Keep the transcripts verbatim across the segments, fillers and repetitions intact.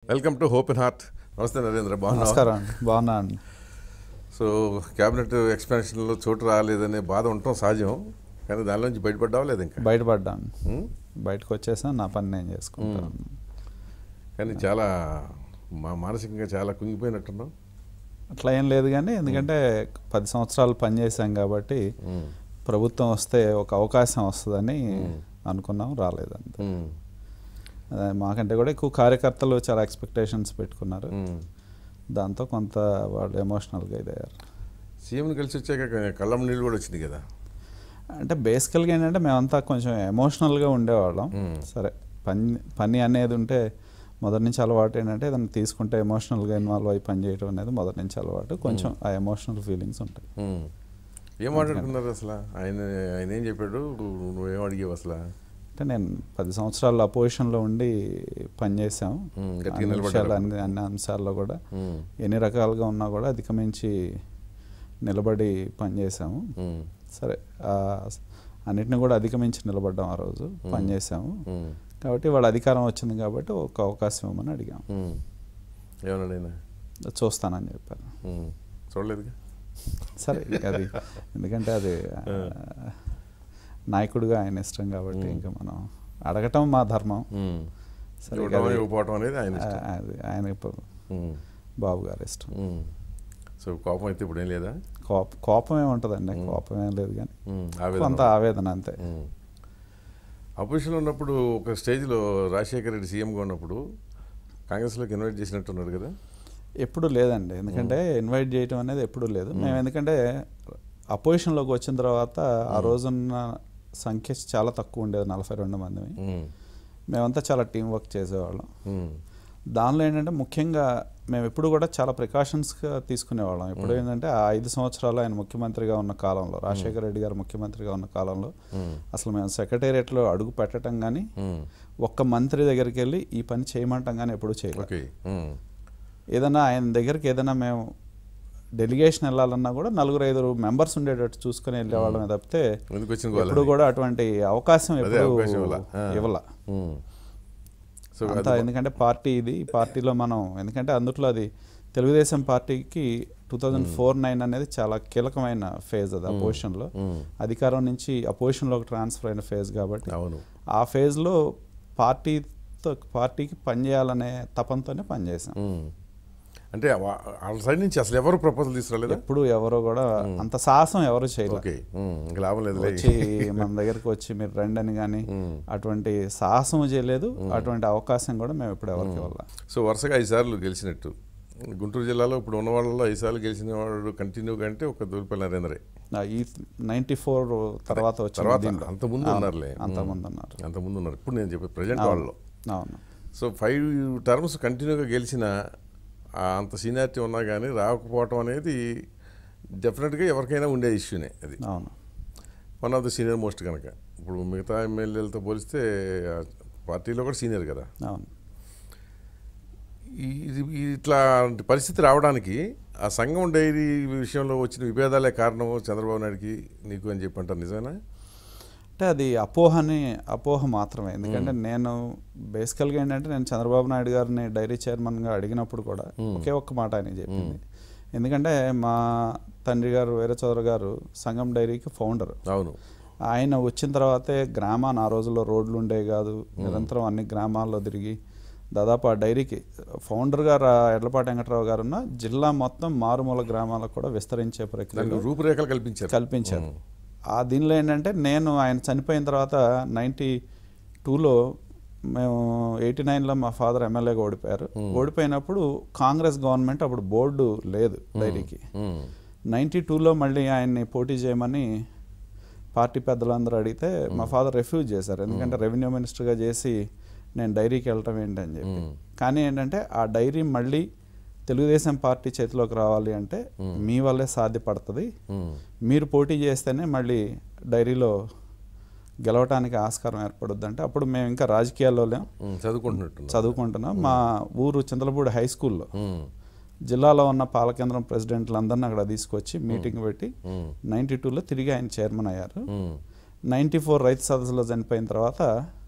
Welcome to hope in heart. నమస్తే నరేంద్ర, బాగున్నా? నమస్కారం, బాగున్నాను. సో క్యాబినెట్ ఎక్స్పాన్షన్లో చోటు రాలేదనే బాధ ఉండటం సహజం, కానీ దాని నుంచి బయటపడ్డావా లేదు? ఇంకా బయటపడ్డాను, బయటకు వచ్చేసాను, నా పని నేను చేసుకుంటాను. కానీ చాలా మా మానసికంగా చాలా కుంగిపోయినట్టున్నాం. అట్లా ఏం లేదు, కానీ ఎందుకంటే పది సంవత్సరాలు పనిచేసాం కాబట్టి ప్రభుత్వం వస్తే ఒక అవకాశం వస్తుందని అనుకున్నాం, రాలేదంత. మాకంటే కూడా ఎక్కువ కార్యకర్తలు చాలా ఎక్స్పెక్టేషన్స్ పెట్టుకున్నారు, దాంతో కొంత వాళ్ళు ఎమోషనల్గా ఇదయ్యారు. సీఎంని కలిసి వచ్చాక కళ్ళం నీళ్ళు కూడా వచ్చింది కదా. అంటే బేసికల్గా ఏంటంటే మేమంతా కొంచెం ఎమోషనల్గా ఉండేవాళ్ళం. సరే, పని పని అనేది ఉంటే మొదటి నుంచి అలవాటు ఏంటంటే ఏదైనా తీసుకుంటే ఎమోషనల్గా ఇన్వాల్వ్ అయ్యి పని చేయడం అనేది మొదటి నుంచి అలవాటు. కొంచెం ఆ ఎమోషనల్ ఫీలింగ్స్ ఉంటాయి. ఏం మాట్లాడుకున్నారు అసలు? ఆయన ఆయన ఏం చెప్పాడు, నువ్వేం అడిగావు అసలు? అంటే నేను పది సంవత్సరాలు అపోజిషన్లో ఉండి పనిచేసాము, అన్ని అన్ని అంశాల్లో కూడా ఎన్ని రకాలుగా ఉన్నా కూడా అధిగమించి నిలబడి పనిచేసాము. సరే, అన్నిటిని కూడా అధిగమించి నిలబడ్డాం, ఆ రోజు పనిచేసాము. కాబట్టి వాళ్ళ అధికారం వచ్చింది కాబట్టి ఒక అవకాశం ఇవ్వమని అడిగాం. ఏమన్నా చూస్తానని చెప్పారు. చూడలేదుగా. సరే, అది ఎందుకంటే అది నాయకుడిగా ఆయన ఇష్టం కాబట్టి ఇంకా మనం అడగటం మా ధర్మం. సరే, అది ఆయన బాబు గారు ఇష్టం. సో కోపం అయితే ఇప్పుడు ఏం లేదా? కోప కోపం ఏముంటుందండి, కోపం ఏం లేదు, కానీ కొంత ఆవేదన అంతే. అపోజిషన్లో ఉన్నప్పుడు ఒక స్టేజ్లో రాజశేఖర రెడ్డి సీఎంగా ఉన్నప్పుడు కాంగ్రెస్లోకి ఇన్వైట్ చేసినట్టున్నాడు కదా? ఎప్పుడు లేదండి, ఎందుకంటే ఇన్వైట్ చేయటం అనేది ఎప్పుడు లేదు. మేము ఎందుకంటే అపోజిషన్లోకి వచ్చిన తర్వాత ఆ రోజున్న సంఖ్య చాలా తక్కువ ఉండేది, నలభై రెండు మంది. మేమంతా చాలా టీం వర్క్ చేసేవాళ్ళం. దానిలో ఏంటంటే ముఖ్యంగా మేము ఎప్పుడు కూడా చాలా ప్రికాషన్స్గా తీసుకునేవాళ్ళం. ఇప్పుడు ఏంటంటే ఆ ఐదు సంవత్సరాలు ఆయన ముఖ్యమంత్రిగా ఉన్న కాలంలో, రాజశేఖర రెడ్డి గారు ముఖ్యమంత్రిగా ఉన్న కాలంలో అసలు మేము సెక్రటేరియట్లో అడుగు పెట్టడం కానీ, ఒక్క మంత్రి దగ్గరికి వెళ్ళి ఈ పని చేయమంటాం కానీ ఎప్పుడు చేయలేదు. ఏదైనా ఆయన దగ్గరికి ఏదైనా మేము డెలిగేషన్ వెళ్ళాలన్నా కూడా నలుగురు ఐదు మెంబర్స్ ఉండేటట్టు చూసుకుని వెళ్ళేవాళ్ళమే తప్పితే ఎప్పుడు కూడా అటువంటి అవకాశం ఎప్పుడు ఇవ్వాల. అంతా ఎందుకంటే పార్టీ ఇది, ఈ పార్టీలో మనం ఎందుకంటే అందుట్లో అది తెలుగుదేశం పార్టీకి టూ థౌజండ్ ఫోర్ నైన్ అనేది చాలా కీలకమైన ఫేజ్. అది అపోజిషన్లో అధికారం నుంచి అపోజిషన్లోకి ట్రాన్స్ఫర్ అయిన ఫేజ్ కాబట్టి ఆ ఫేజ్లో పార్టీతో పార్టీకి పనిచేయాలనే తపంతోనే పనిచేసాం. అంటే వాళ్ళ సైడ్ నుంచి అసలు ఎవరు ప్రపోజల్ తీసుకురాలేదు? ఎప్పుడు ఎవరో కూడా అంత సాహసం ఎవరు చేయలేదు. లాభం లేదు, వచ్చి మన దగ్గరకు వచ్చి మీరు రండి అని కానీ అటువంటి సాహసం చేయలేదు, అటువంటి అవకాశం కూడా మేము ఎప్పుడు ఎవరికి ఇవ్వాలి. సో వరుసగా ఐదు సార్లు గెలిచినట్టు గుంటూరు జిల్లాలో ఇప్పుడు ఉన్న వాళ్ళలో ఐదు సార్లు గెలిచిన వాడు కంటిన్యూగా అంటే ఒక ధూళిపల్లి నరేంద్రే. ఈ నైన్టీ ఫోర్ తర్వాత వచ్చిన తర్వాత అంతకుముందు ఉన్నారులే, అంతకుముందు ఉన్నారు అంతకుముందు ఉన్నారు ఇప్పుడు నేను చెప్పే ప్రజెంట్ వాళ్ళలో. అవును. సో ఫైవ్ టర్మ్స్ కంటిన్యూగా గెలిచిన అంత సీనియారిటీ ఉన్నా కానీ రాకపోవటం అనేది డెఫినెట్గా ఎవరికైనా ఉండే ఇష్యూనే. అది అవును, one of the senior most కనుక. ఇప్పుడు మిగతా ఎమ్మెల్యేలతో పోలిస్తే పార్టీలో కూడా సీనియర్ కదా. అవును. ఇది ఇట్లా పరిస్థితి రావడానికి ఆ సంఘం డైరీ విషయంలో వచ్చిన విభేదాలే కారణం చంద్రబాబు నాయుడికి నీకు అని చెప్పి అంటారు, నిజమేనా? అంటే అది అపోహని అపోహ మాత్రమే. ఎందుకంటే నేను బేసికల్గా ఏంటంటే నేను చంద్రబాబు నాయుడు గారిని డైరీ చైర్మన్గా అడిగినప్పుడు కూడా ఒకే ఒక్క మాట ఆయన చెప్పింది. ఎందుకంటే మా తండ్రి గారు వీర చౌదరి గారు సంఘం డైరీకి ఫౌండర్. అవును. ఆయన వచ్చిన తర్వాతే గ్రామాన్ని, ఆ రోజుల్లో రోడ్లు ఉండేవి కాదు, నిరంతరం అన్ని గ్రామాల్లో తిరిగి దాదాపు ఆ డైరీకి ఫౌండర్ గారు ఎడ్లపాటి వెంకటరావు గారు ఉన్న జిల్లా మొత్తం మారుమూల గ్రామాలకు కూడా విస్తరించే ప్రక్రియ రూపురేఖలు కల్పించారు కల్పించారు ఆ దీనిలో ఏంటంటే నేను ఆయన చనిపోయిన తర్వాత నైంటీ టూలో మేము ఎయిటీ నైన్లో మా ఫాదర్ ఎమ్మెల్యేగా ఓడిపోయారు. ఓడిపోయినప్పుడు కాంగ్రెస్ గవర్నమెంట్ అప్పుడు బోర్డు లేదు డైరీకి. నైంటీ టూలో మళ్ళీ ఆయన్ని పోటీ చేయమని పార్టీ పెద్దలందరూ అడిగితే మా ఫాదర్ రిఫ్యూజ్ చేశారు. ఎందుకంటే రెవెన్యూ మినిస్టర్గా చేసి నేను డైరీకి వెళ్ళటం ఏంటని చెప్పి. కానీ ఏంటంటే ఆ డైరీ మళ్ళీ తెలుగుదేశం పార్టీ చేతిలోకి రావాలి అంటే మీ వల్లే సాధ్యపడుతుంది, మీరు పోటీ చేస్తేనే మళ్ళీ డైరీలో గెలవటానికి ఆస్కారం ఏర్పడుద్ది అంటే అప్పుడు మేము ఇంకా రాజకీయాల్లో చదువుకుంటున్నట్టు చదువుకుంటున్నాం. మా ఊరు చింతలపూడి హై స్కూల్లో జిల్లాలో ఉన్న పాలకేంద్రం ప్రెసిడెంట్లందరినీ అక్కడ తీసుకొచ్చి మీటింగ్ పెట్టి నైంటీ టూలో తిరిగి ఆయన చైర్మన్ అయ్యారు. నైంటీ ఫోర్ రైతు సదస్సులో చనిపోయిన తర్వాత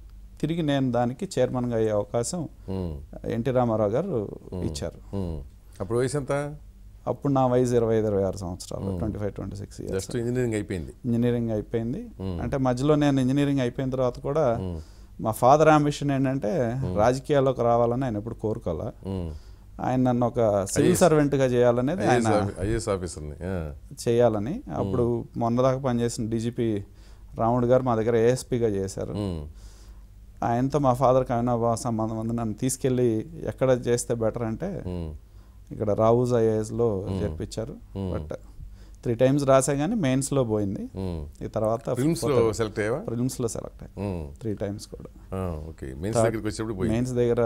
తిరిగి నేను దానికి చైర్మన్గా అయ్యే అవకాశం ఎన్టీ రామారావు గారు ఇచ్చారు. అప్పుడు వయసు ఎంత? అప్పుడు నా వయసు ఇరవై ఐదు ఇరవై ఆరు సంవత్సరాలు, twenty five twenty six years. Engineering అయిపోయింది. ఇంజనీరింగ్ అయిపోయింది. అంటే మధ్యలో నేను ఇంజనీరింగ్ అయిపోయిన తర్వాత కూడా మా ఫాదర్ అంబిషన్ ఏంటంటే రాజకీయాల్లోకి రావాలని ఆయన ఎప్పుడు కోరుకోవాలా. ఆయన నన్ను ఒక సివిల్ సర్వెంట్గా చేయాలనేది ఆయన ఐఏఎస్ ఆఫీసర్ని చేయాలని. అప్పుడు మొన్నదాకా పనిచేసిన డీజీపీ రాముడు గారు మా దగ్గర ఏఎస్పీగా చేశారు. ఆయనతో మా ఫాదర్కి అవినాభావ సంబంధం ఉంది, నన్ను తీసుకెళ్ళి ఎక్కడ చేస్తే బెటర్ అంటే ఇక్కడ రావుజ్ ఐఏఎస్లో చేర్పించారు. బట్ త్రీ టైమ్స్ రాసా కానీ మెయిన్స్లో పోయింది. ఈ తర్వాత సెలెక్ట్ అయ్యా ప్రిలిమ్స్లో సెలెక్ట్ అయ్యా త్రీ టైమ్స్ కూడా. మెయిన్స్ దగ్గర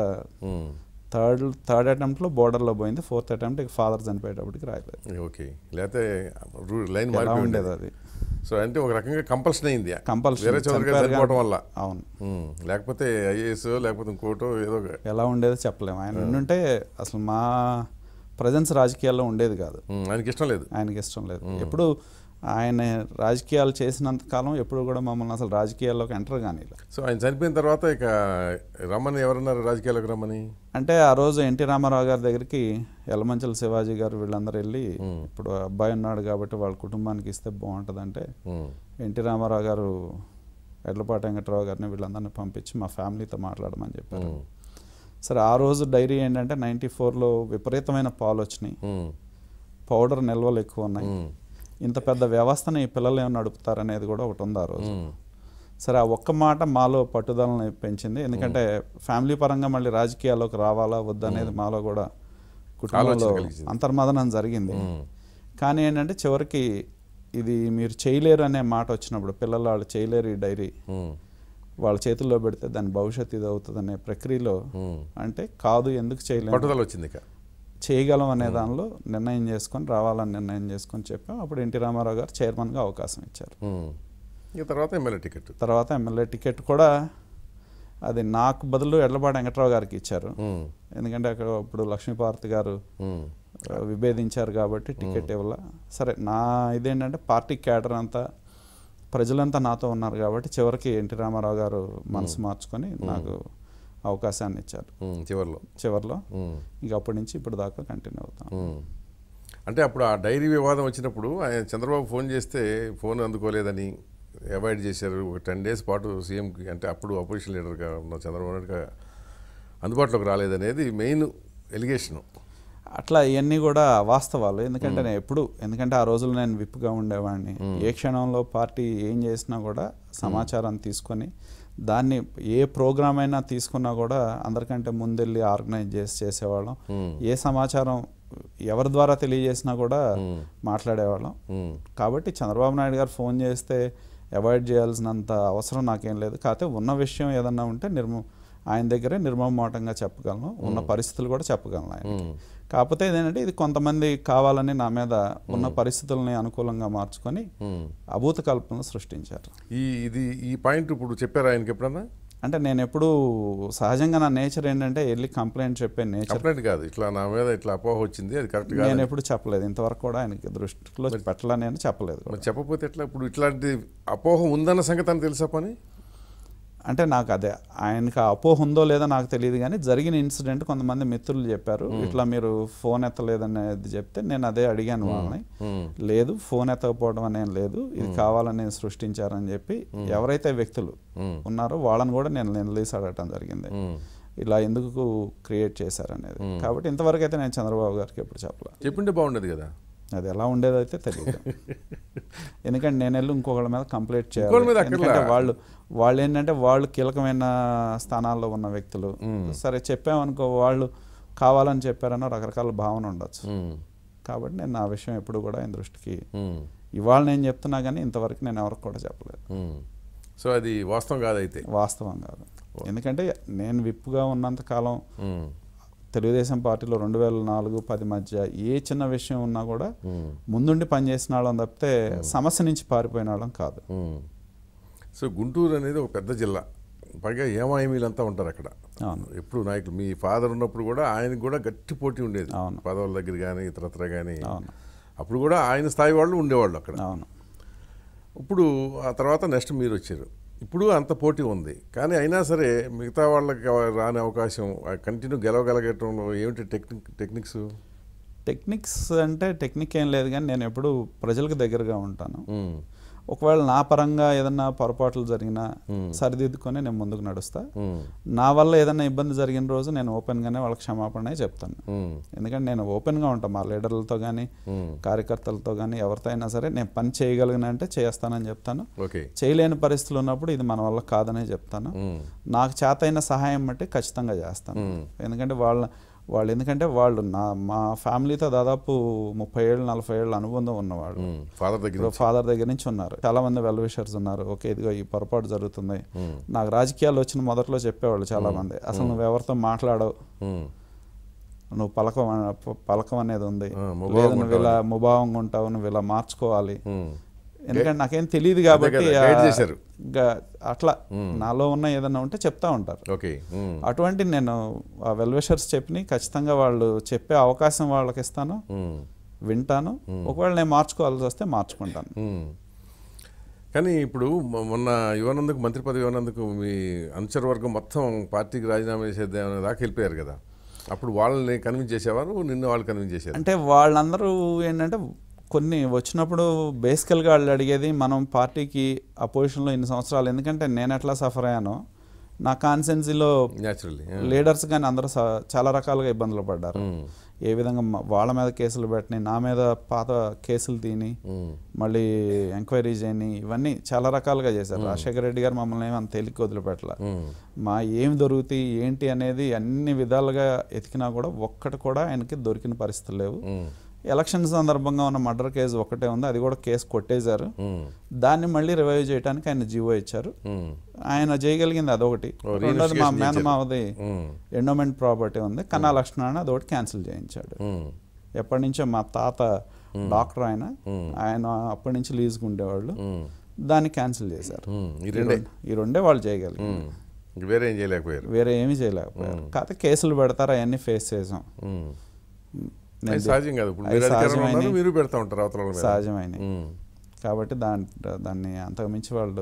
థర్డ్ థర్డ్ అటెంప్ట్లో బోర్డర్లో పోయింది, ఫోర్త్ అటెంప్ట్ ఇక ఫాదర్ చనిపోయేటప్పటికి రాయలేదు. ఓకే, లేకపోతే లైన్ ఉండేది అది. సో అంటే ఒక రకంగా కంపల్షన్ అయింది, కంపల్సరీ చదువుకోవడం వల్ల. అవును, లేకపోతే ఐఏఎస్ లేకపోతే ఇంకోటో ఏదో ఎలా ఉండేదో చెప్పలేము. ఆయన ఉంటే అసలు మా ప్రజెన్స్ రాజకీయాల్లో ఉండేది కాదు. ఆయనకి ఇష్టం లేదు ఆయనకి ఇష్టం లేదు ఎప్పుడు ఆయన రాజకీయాలు చేసినంత కాలం ఎప్పుడు కూడా మమ్మల్ని అసలు రాజకీయాల్లోకి ఎంటర్ కానీ. సో ఆయన చనిపోయిన తర్వాత ఇక రమ్మని ఎవరన్నారు రాజకీయాల్లోకి రమ్మని? అంటే ఆ రోజు ఎన్టీ రామారావు గారి దగ్గరికి యలమంచల శివాజీ గారు వీళ్ళందరూ వెళ్ళి ఇప్పుడు అబ్బాయి ఉన్నాడు కాబట్టి వాళ్ళ కుటుంబానికి ఇస్తే బాగుంటుంది అంటే ఎన్టీ రామారావు గారు ఎడ్లపాటి వెంకటరావు గారిని వీళ్ళందరినీ పంపించి మా ఫ్యామిలీతో మాట్లాడమని చెప్పారు. సరే ఆ రోజు డైరీ ఏంటంటే నైంటీ ఫోర్లో విపరీతమైన పాలు వచ్చినాయి, పౌడర్ నిల్వలు ఎక్కువ ఉన్నాయి, ఇంత పెద్ద వ్యవస్థని పిల్లలు ఏమైనా నడుపుతారనేది కూడా ఒకటి ఉంది ఆ రోజు. సరే ఆ ఒక్క మాట మాలో పట్టుదలని పెంచింది. ఎందుకంటే ఫ్యామిలీ పరంగా మళ్ళీ రాజకీయాల్లోకి రావాలా వద్దనేది మాలో కూడా కుటుంబంలో అంతర్మదనం జరిగింది. కానీ ఏంటంటే చివరికి ఇది మీరు చేయలేరు అనే మాట వచ్చినప్పుడు పిల్లలు వాళ్ళు చేయలేరు ఈ డైరీ వాళ్ళ చేతుల్లో పెడితే దాని భవిష్యత్తు ఇది అవుతుంది అనే ప్రక్రియలో అంటే కాదు ఎందుకు చేయలేము వచ్చింది చేయగలం అనే దానిలో నిర్ణయం చేసుకొని రావాలని నిర్ణయం చేసుకొని చెప్పాం. అప్పుడు ఎన్టీ రామారావు గారు చైర్మన్గా అవకాశం ఇచ్చారు. తర్వాత ఎమ్మెల్యే టికెట్ తర్వాత ఎమ్మెల్యే టికెట్ కూడా అది నాకు బదులు ఎడ్లపాటి వెంకటరావు గారికి ఇచ్చారు. ఎందుకంటే అక్కడ ఇప్పుడు లక్ష్మీపార్వతి గారు విభేదించారు కాబట్టి టికెట్ ఇవ్వాల. సరే నా ఇదేంటంటే పార్టీ క్యాడర్ అంతా ప్రజలంతా నాతో ఉన్నారు కాబట్టి చివరికి ఎన్టీ రామారావు గారు మనసు మార్చుకొని నాకు అవకాశాన్ని ఇచ్చారు చివరిలో చివరిలో ఇంక అప్పటి నుంచి ఇప్పుడు దాకా కంటిన్యూ అవుతాం. అంటే అప్పుడు ఆ డైరీ వివాదం వచ్చినప్పుడు ఆయన చంద్రబాబు ఫోన్ చేస్తే ఫోన్ అందుకోలేదని అవాయిడ్ చేశారు. ఒక టెన్ డేస్ పాటు సీఎంకి అంటే అప్పుడు అపోజిషన్ లీడర్గా ఉన్న చంద్రబాబు నాయుడుగా అందుబాటులోకి రాలేదనేది మెయిన్ ఎలిగేషను. అట్లా ఇవన్నీ కూడా వాస్తవాలు. ఎందుకంటే నేను ఎప్పుడు ఎందుకంటే ఆ రోజులు నేను విప్పుగా ఉండేవాడిని. ఏ క్షణంలో పార్టీ ఏం చేసినా కూడా సమాచారం తీసుకొని దాన్ని ఏ ప్రోగ్రామ్ అయినా తీసుకున్నా కూడా అందరికంటే ముందెళ్ళి ఆర్గనైజ్ చేసి చేసేవాళ్ళం. ఏ సమాచారం ఎవరి ద్వారా తెలియజేసినా కూడా మాట్లాడేవాళ్ళం. కాబట్టి చంద్రబాబు నాయుడు గారు ఫోన్ చేస్తే అవాయిడ్ చేయాల్సినంత అవసరం నాకేం లేదు. కాకపోతే ఉన్న విషయం ఏదన్నా ఉంటే నిర్మ ఆయన దగ్గరే నిర్మమాటంగా చెప్పగలను, ఉన్న పరిస్థితులు కూడా చెప్పగలను ఆయన. కాకపోతే ఏంటంటే ఇది కొంతమంది కావాలని నా మీద ఉన్న పరిస్థితులని అనుకూలంగా మార్చుకొని అభూత కల్పనలు సృష్టించారు. ఈ ఇది ఈ పాయింట్ ఇప్పుడు చెప్పారు ఆయనకి ఎప్పుడన్నా? అంటే నేను ఎప్పుడు సహజంగా నా నేచర్ ఏంటంటే వెళ్ళి కంప్లైంట్ చెప్పే నేచర్. కంప్లైంట్ కాదు, ఇట్లా నా మీద ఇట్లా అపోహ వచ్చింది అది కరెక్ట్ కాదు నేను ఎప్పుడు చెప్పలేదు ఇంతవరకు కూడా ఆయనకి దృష్టిలో పెట్టాలని నేను చెప్పలేదు. చెప్పకపోతే ఎట్లా? ఇప్పుడు ఇట్లాంటి అపోహ ఉందన్న సంగతి అని తెలుసా పని? అంటే నాకు అదే ఆయనకి అపోహ ఉందో లేదో నాకు తెలియదు కానీ జరిగిన ఇన్సిడెంట్ కొంతమంది మిత్రులు చెప్పారు ఇట్లా మీరు ఫోన్ ఎత్తలేదనేది చెప్తే నేను అదే అడిగాను వాళ్ళని. లేదు ఫోన్ ఎత్తకపోవడం అనేం లేదు, ఇది కావాలని సృష్టించారని చెప్పి ఎవరైతే వ్యక్తులు ఉన్నారో వాళ్ళని కూడా నేను నిలదీసి అడగటం జరిగింది ఇలా ఎందుకు క్రియేట్ చేశారనేది. కాబట్టి ఇంతవరకు అయితే నేను చంద్రబాబు గారికి ఎప్పుడు చెప్పలేదు. చెప్పింటే బాగుండేది కదా. అది ఎలా ఉండేది అయితే తెలియదు. ఎందుకంటే నేను వెళ్ళి ఇంకొకళ్ళ మీద కంప్లైంట్ చేయాలి. ఎందుకంటే వాళ్ళు వాళ్ళు ఏంటంటే వాళ్ళు కీలకమైన స్థానాల్లో ఉన్న వ్యక్తులు. సరే చెప్పామనుకో వాళ్ళు కావాలని చెప్పారన్న రకరకాల భావన ఉండొచ్చు. కాబట్టి నేను నా విషయం ఎప్పుడు కూడా ఆయన దృష్టికి ఇవాళ నేను చెప్తున్నా కానీ ఇంతవరకు నేను ఎవరికి కూడా చెప్పలేదు. సో అది వాస్తవం కాదైతే? వాస్తవం కాదు. ఎందుకంటే నేను విప్పుగా ఉన్నంత కాలం తెలుగుదేశం పార్టీలో రెండు వేల నాలుగు పది మధ్య ఏ చిన్న విషయం ఉన్నా కూడా ముందుండి పనిచేసిన వాళ్ళం తప్పితే సమస్య నుంచి పారిపోయిన వాళ్ళం కాదు. సో గుంటూరు అనేది ఒక పెద్ద జిల్లా, పైగా ఏమాయిమీలంతా ఉంటారు అక్కడ. ఎప్పుడు నాయకులు మీ ఫాదర్ ఉన్నప్పుడు కూడా ఆయనకు కూడా గట్టి పోటీ ఉండేది పదవుల దగ్గర కానీ ఇతరత్ర కానీ. అప్పుడు కూడా ఆయన స్థాయి వాళ్ళు ఉండేవాళ్ళు అక్కడ. ఇప్పుడు ఆ తర్వాత నెక్స్ట్ మీరు వచ్చారు. ఇప్పుడు అంత పోటీ ఉంది, కానీ అయినా సరే మిగతా వాళ్ళకి రాని అవకాశం కంటిన్యూ గెలవగలగటంలో ఏమిటి టెక్నిక్ టెక్నిక్స్ టెక్నిక్స్ అంటే టెక్నిక్ ఏం లేదు, కానీ నేను ఎప్పుడు ప్రజలకు దగ్గరగా ఉంటాను. ఒకవేళ నా పరంగా ఏదన్నా పొరపాట్లు జరిగినా సరిదిద్దుకొని నేను ముందుకు నడుస్తా. నా వల్ల ఏదైనా ఇబ్బంది జరిగిన రోజు నేను ఓపెన్గానే వాళ్ళకి క్షమాపణ చెప్తాను. ఎందుకంటే నేను ఓపెన్గా ఉంటాను మా లీడర్లతో కానీ కార్యకర్తలతో కానీ ఎవరితో అయినా సరే నేను పని చేయగలిగిన అంటే చేస్తానని చెప్తాను. చేయలేని పరిస్థితులు ఉన్నప్పుడు ఇది మన వల్ల కాదనే చెప్తాను. నాకు చేతైన సహాయం బట్టి ఖచ్చితంగా చేస్తాను. ఎందుకంటే వాళ్ళ వాళ్ళు ఎందుకంటే వాళ్ళు నా మా ఫ్యామిలీతో దాదాపు ముప్పై ఏళ్ళు నలభై ఏళ్ళ అనుబంధం ఉన్నవాళ్ళు. ఫాదర్ దగ్గర ఫాదర్ దగ్గర నుంచి ఉన్నారు. చాలా మంది వెల్ విషర్స్ ఉన్నారు. ఓకే, ఇదిగో ఈ పొరపాటు జరుగుతుంది. నాకు రాజకీయాలు వచ్చిన మొదట్లో చెప్పేవాళ్ళు చాలా మంది, అసలు నువ్వు ఎవరితో మాట్లాడవు, నువ్వు పలకం పలకం అనేది ఉంది, లేదు నువ్వు ఇలా ముభావంగా ఉంటావు, నువ్వు ఇలా మార్చుకోవాలి. ఎందుకంటే నాకేం తెలియదు కాబట్టి అట్లా నాలో ఉన్న ఏదైనా ఉంటే చెప్తా ఉంటారు. అటువంటి నేను ఆ వెల్ విషర్స్ చెప్పి ఖచ్చితంగా వాళ్ళు చెప్పే అవకాశం వాళ్ళకి ఇస్తాను, వింటాను. ఒకవేళ నేను మార్చుకోవాల్సి వస్తే మార్చుకుంటాను. కానీ ఇప్పుడు మొన్న యువనందుకు మంత్రి పదవి ఇవ్వనందుకు మీ అనుచరవర్గం మొత్తం పార్టీకి రాజీనామా చేసేద్దామనే దాకా వెళ్ళిపోయారు కదా, అప్పుడు వాళ్ళని కన్విన్స్ చేసేవారు, నిన్ను వాళ్ళు కన్విన్స్ చేశారు. అంటే వాళ్ళందరూ ఏంటంటే కొన్ని వచ్చినప్పుడు బేసికల్గా వాళ్ళు అడిగేది మనం పార్టీకి అపోజిషన్లో ఇన్ని సంవత్సరాలు, ఎందుకంటే నేను ఎట్లా సఫర్ అయ్యానో నా కాన్స్టిట్యున్సీలో లీడర్స్ కానీ అందరూ చాలా రకాలుగా ఇబ్బందులు పడ్డారు. ఏ విధంగా వాళ్ళ మీద కేసులు పెట్టినాయి, నా మీద పాత కేసులు తీని మళ్ళీ ఎంక్వైరీ చేయని, ఇవన్నీ చాలా రకాలుగా చేశారు. రాజశేఖర రెడ్డి గారు మమ్మల్ని ఏమి అంత తేలిక వదిలిపెట్టలే. మా ఏం దొరుకుతాయి ఏంటి అనేది అన్ని విధాలుగా ఎతికినా కూడా ఒక్కటి కూడా ఆయనకి దొరికిన పరిస్థితులు లేవు. ఎలక్షన్ సందర్భంగా ఉన్న మర్డర్ కేసు ఒకటే ఉంది, అది కూడా కేసు కొట్టేశారు. దాన్ని మళ్ళీ రివైవ్ చేయడానికి ఆయన జీవో ఇచ్చారు. ఆయన చేయగలిగింది అదొకటి. రెండోది మా మేనమావది ఎండోమెంట్ ప్రాపర్టీ ఉంది, కన్నా లక్ష్మణ, అదొకటి క్యాన్సిల్ చేయించాడు. ఎప్పటి నుంచో మా తాత డాక్టర్ ఆయన ఆయన అప్పటి నుంచి లీజుకు ఉండేవాళ్ళు, దాన్ని క్యాన్సిల్ చేశారు. ఈ రెండే వాళ్ళు చేయగలిగారు, వేరే ఏం చేయలేకపోయారు వేరే ఏమీ చేయలేకపోయారు. కాకపోతే కేసులు పెడతారు, అవన్నీ ఫేస్ చేసాం. సహజమైన కాబట్టి దాని దాన్ని అంతకుమించి వాళ్ళు